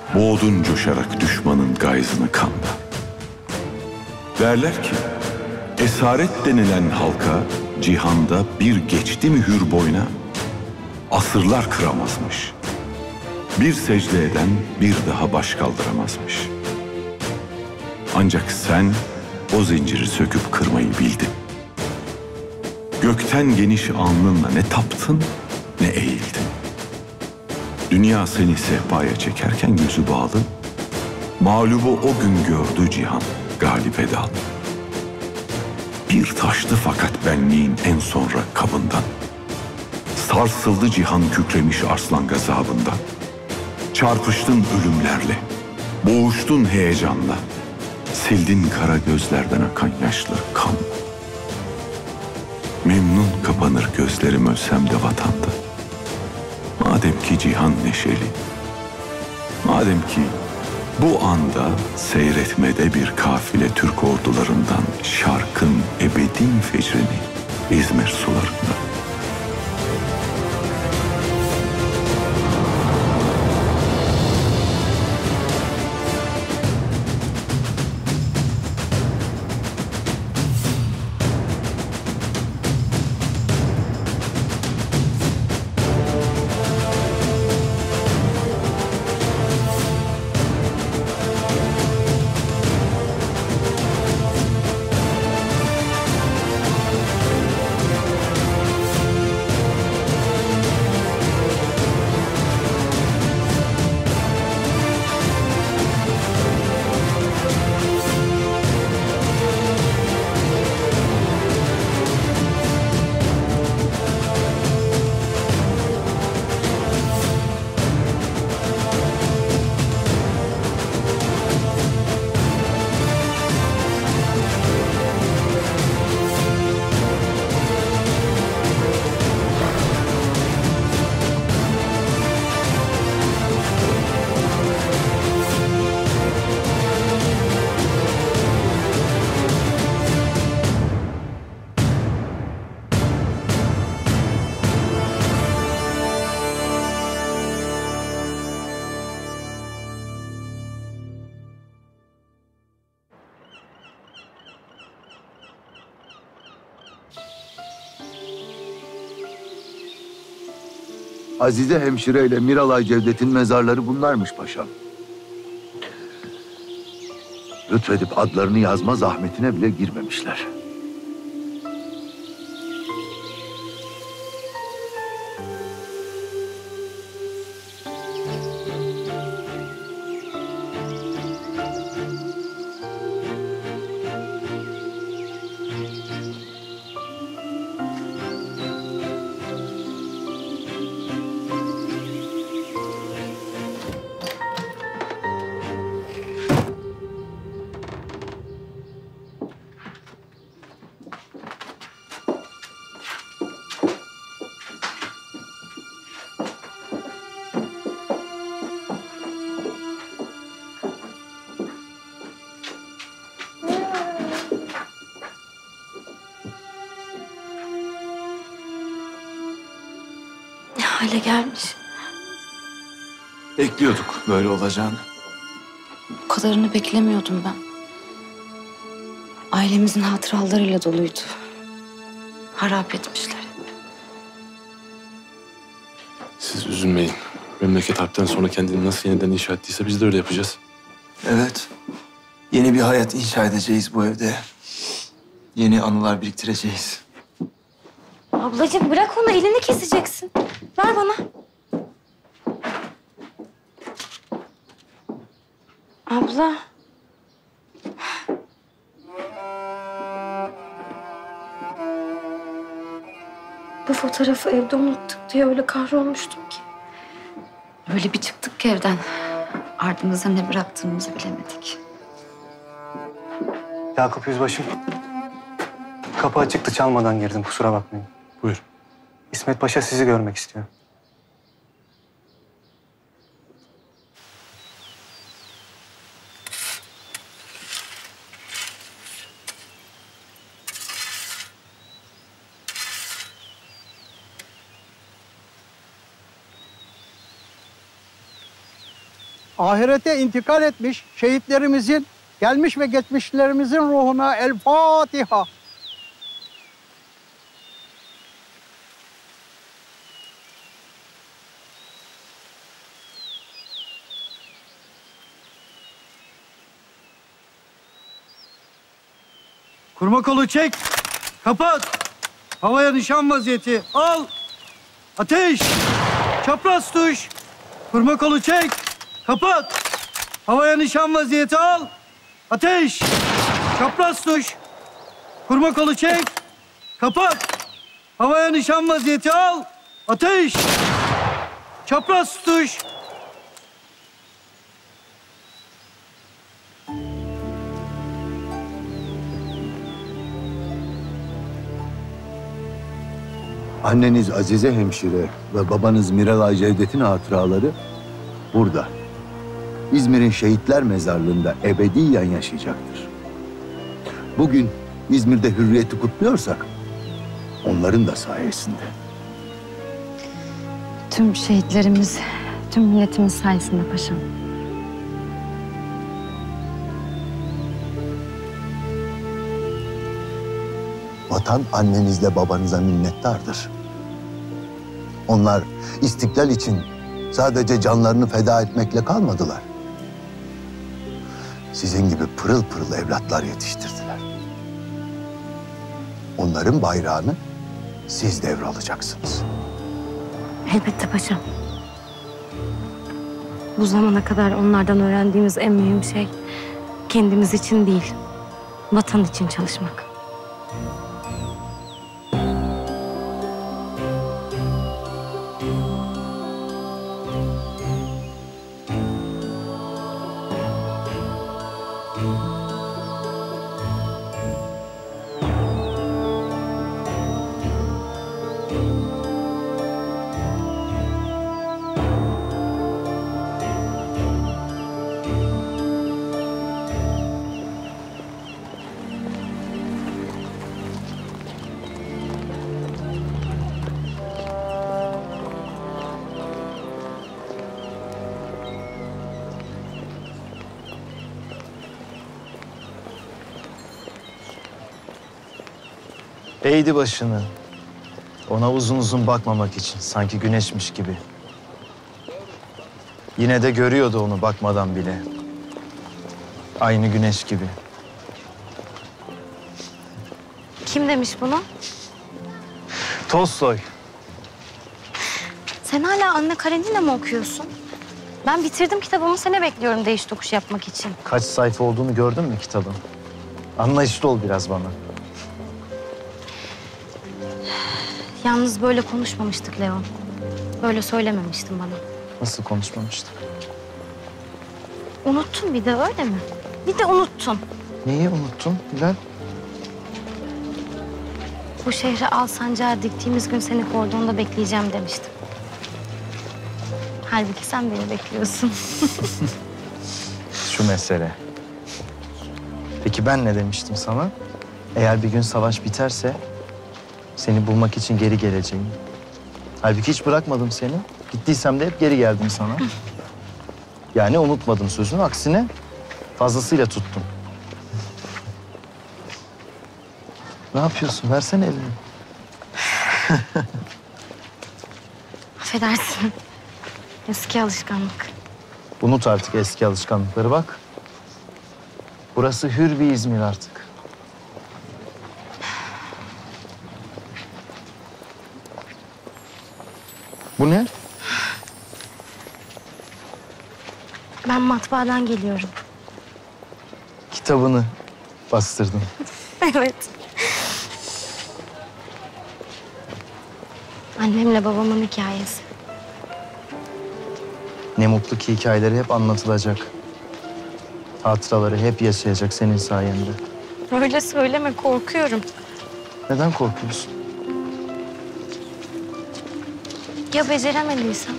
Boğdun coşarak düşmanın gayzını kanda. Derler ki, esaret denilen halka cihanda bir geçti mi hür boyna, asırlar kıramazmış. Bir secde eden bir daha baş kaldıramazmış. Ancak sen o zinciri söküp kırmayı bildin. Gökten geniş alnınla ne taptın ne eğildin. Dünya seni sehpaya çekerken gözü bağlı, mağlubu o gün gördü cihan galip edalı. Bir taştı fakat benliğin en sonra kabından. Sarsıldı cihan kükremiş arslan gazabından. Çarpıştın ölümlerle, boğuştun heyecanla. Sildin kara gözlerden akan yaşlı kan. Memnun kapanır gözlerim ölsem de vatanda. Madem ki cihan neşeli, madem ki bu anda seyretmede bir kafile Türk ordularından şarkın ebedin fecrini İzmir sularında. Azize hemşire ile Miralay Cevdet'in mezarları bunlarmış paşam. Lütfedip adlarını yazma zahmetine bile girmemişler. Hale gelmiş. Bekliyorduk böyle olacağını. Bu kadarını beklemiyordum ben. Ailemizin hatıralarıyla doluydu. Harap etmişler. Siz üzülmeyin. Memleket harpten sonra kendini nasıl yeniden inşa ettiyse biz de öyle yapacağız. Evet. Yeni bir hayat inşa edeceğiz bu evde. Yeni anılar biriktireceğiz. Ablacığım bırak onu, elini keseceksin. Ver bana. Abla. Bu fotoğrafı evde unuttuk diye öyle kahrolmuştum ki. Öyle bir çıktık ki evden. Ardımıza ne bıraktığımızı bilemedik. Yakup Yüzbaşım. Kapı açıktı, çalmadan girdim. Kusura bakmayın. Buyur. İsmet Paşa sizi görmek istiyor. ahirete intikal etmiş şehitlerimizin, gelmiş ve geçmişlerimizin ruhuna El Fatiha. Kurma kolu çek. Kapat. Havaya nişan vaziyeti. Al. Ateş. Çapraz tuş. Kurma kolu çek. Kapat. Havaya nişan vaziyeti. Al. Ateş. Çapraz tuş. Kurma kolu çek. Kapat. Havaya nişan vaziyeti. Al. Ateş. Çapraz tuş. Anneniz Azize hemşire ve babanız Miralay Cevdet'in hatıraları burada. İzmir'in şehitler mezarlığında ebediyen yaşayacaktır. Bugün İzmir'de hürriyeti kutluyorsak onların da sayesinde. Tüm şehitlerimiz, tüm milletimiz sayesinde paşam. Vatan annenizle babanıza minnettardır. Onlar istiklal için sadece canlarını feda etmekle kalmadılar. Sizin gibi pırıl pırıl evlatlar yetiştirdiler. Onların bayrağını siz devralacaksınız. Elbette paşam. Bu zamana kadar onlardan öğrendiğimiz en mühim şey kendimiz için değil, vatan için çalışmak. Eğdi başını. Ona uzun uzun bakmamak için. Sanki güneşmiş gibi. Yine de görüyordu onu bakmadan bile. Aynı güneş gibi. Kim demiş bunu? Tolstoy. Sen hala Anna Karenina mı okuyorsun? Ben bitirdim kitabımı, seni bekliyorum değiş tokuş yapmak için. Kaç sayfa olduğunu gördün mü kitabın? Anlayışlı ol biraz bana. Yalnız böyle konuşmamıştık Leon. Böyle söylememiştin bana. Nasıl konuşmamıştık? Unuttun bir de, öyle mi? Bir de unuttun. Neyi unuttun Hilal? Bu şehre al sancağı diktiğimiz gün seni kordonda bekleyeceğim demiştim. Halbuki sen beni bekliyorsun. Şu mesele. Peki ben ne demiştim sana? Eğer bir gün savaş biterse seni bulmak için geri geleceğim. Halbuki hiç bırakmadım seni. Gittiysem de hep geri geldim sana. Yani unutmadım sözünü. Aksine fazlasıyla tuttum. Ne yapıyorsun? Versene elini. Affedersin. Eski alışkanlık. Unut artık eski alışkanlıkları bak. Burası hür bir İzmir artık. Bu ne? Ben matbaadan geliyorum. Kitabını bastırdım. Evet. Annemle babamın hikayesi. Ne mutlu ki hikayeleri hep anlatılacak. Hatıraları hep yaşayacak senin sayende. Öyle söyleme, korkuyorum. Neden korkuyorsun? Ya beceremediysem?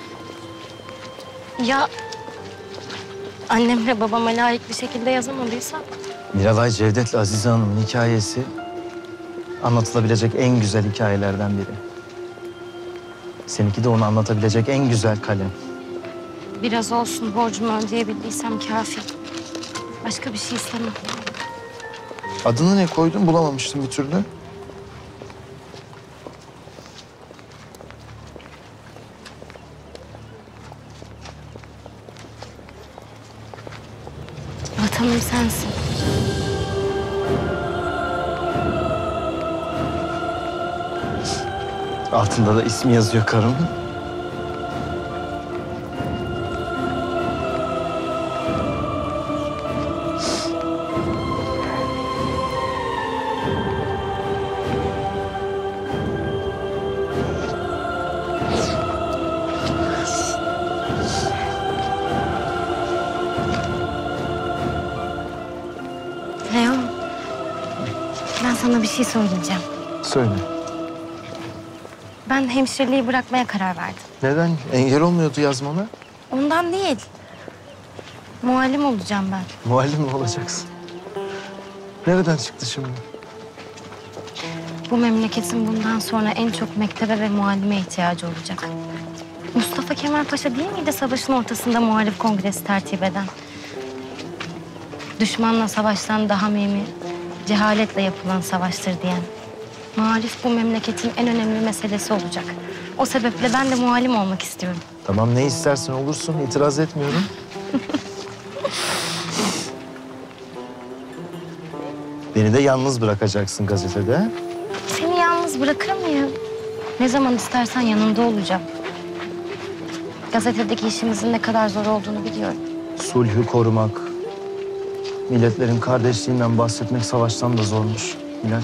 Ya annemle babama layık bir şekilde yazamadıysam? Miralay Cevdet'le Azize Hanım'ın hikayesi anlatılabilecek en güzel hikayelerden biri. Seninki de onu anlatabilecek en güzel kalem. Biraz olsun borcumu ödeyebildiysem kafi. Başka bir şey istemem. Adını ne koydun? Bulamamıştım bir türlü. Vatanım sensin. Altında da ismi yazıyor karımın. Leon, ben sana bir şey söyleyeceğim. Söyle. Ben hemşireliği bırakmaya karar verdim. Neden? Engel olmuyordu yazmana. Ondan değil. Muallim olacağım ben. Muallim mi olacaksın? Nereden çıktı şimdi? Bu memleketin bundan sonra en çok mektebe ve muallime ihtiyacı olacak. Mustafa Kemal Paşa değil miydi savaşın ortasında muhalif kongresi tertip eden? Düşmanla savaştan daha mühimi cehaletle yapılan savaştır diyen. Muhalif bu memleketin en önemli meselesi olacak. O sebeple ben de muallim olmak istiyorum. Tamam, ne istersen olursun. İtiraz etmiyorum. Beni de yalnız bırakacaksın gazetede. Seni yalnız bırakır mıyım? Ne zaman istersen yanında olacağım. Gazetedeki işimizin ne kadar zor olduğunu biliyorum. Sulhü korumak, milletlerin kardeşliğinden bahsetmek savaştan da zormuş Hilal.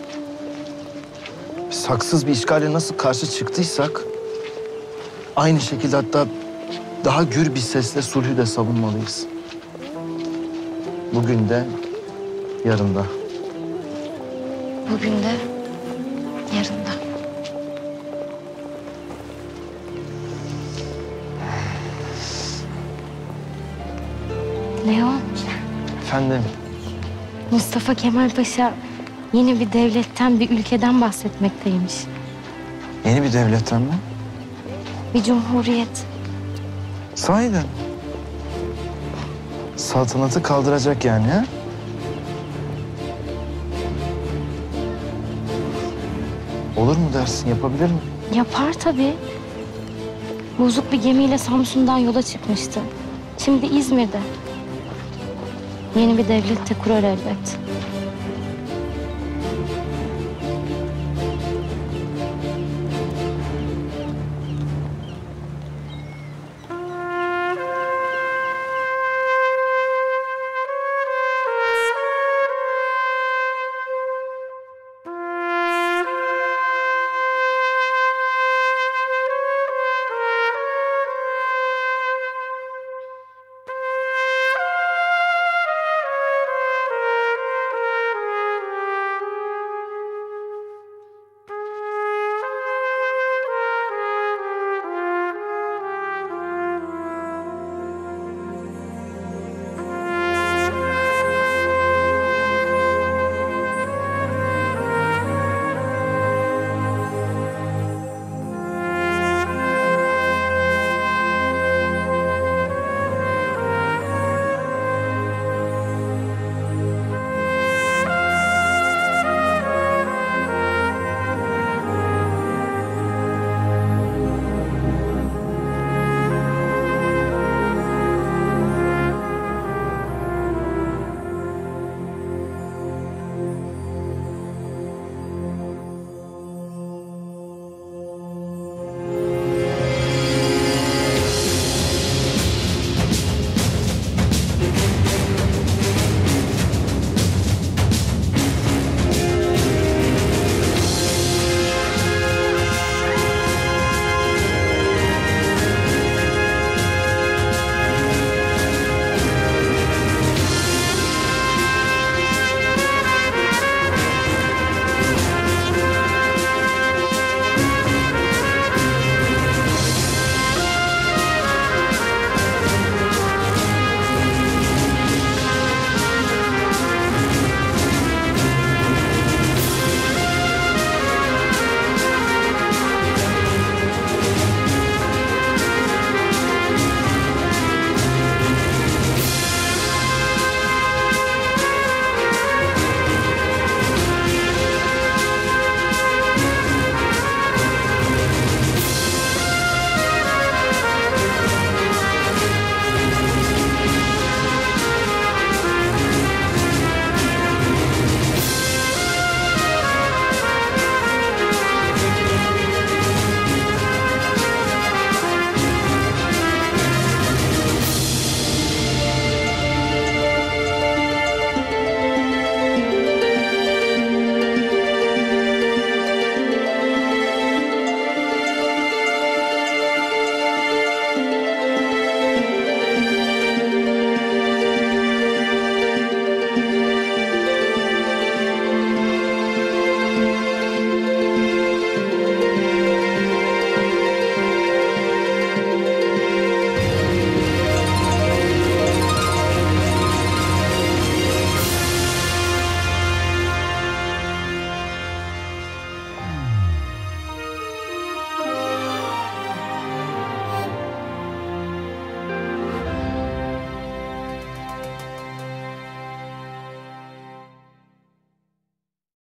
Biz haksız bir işgale nasıl karşı çıktıysak... aynı şekilde hatta daha gür bir sesle sulhü de savunmalıyız. Bugün de, yarın da. Bugün de, yarın da. Leon, Efendim? Mustafa Kemal Paşa yeni bir devletten, bir ülkeden bahsetmekteymiş. Yeni bir devletten mi? Bir cumhuriyet. Sahiden. Saltanatı kaldıracak yani ha? Olur mu dersin, yapabilir mi? Yapar tabii. Bozuk bir gemiyle Samsun'dan yola çıkmıştı. Şimdi İzmir'de. Yeni bir devlet de kurar elbet.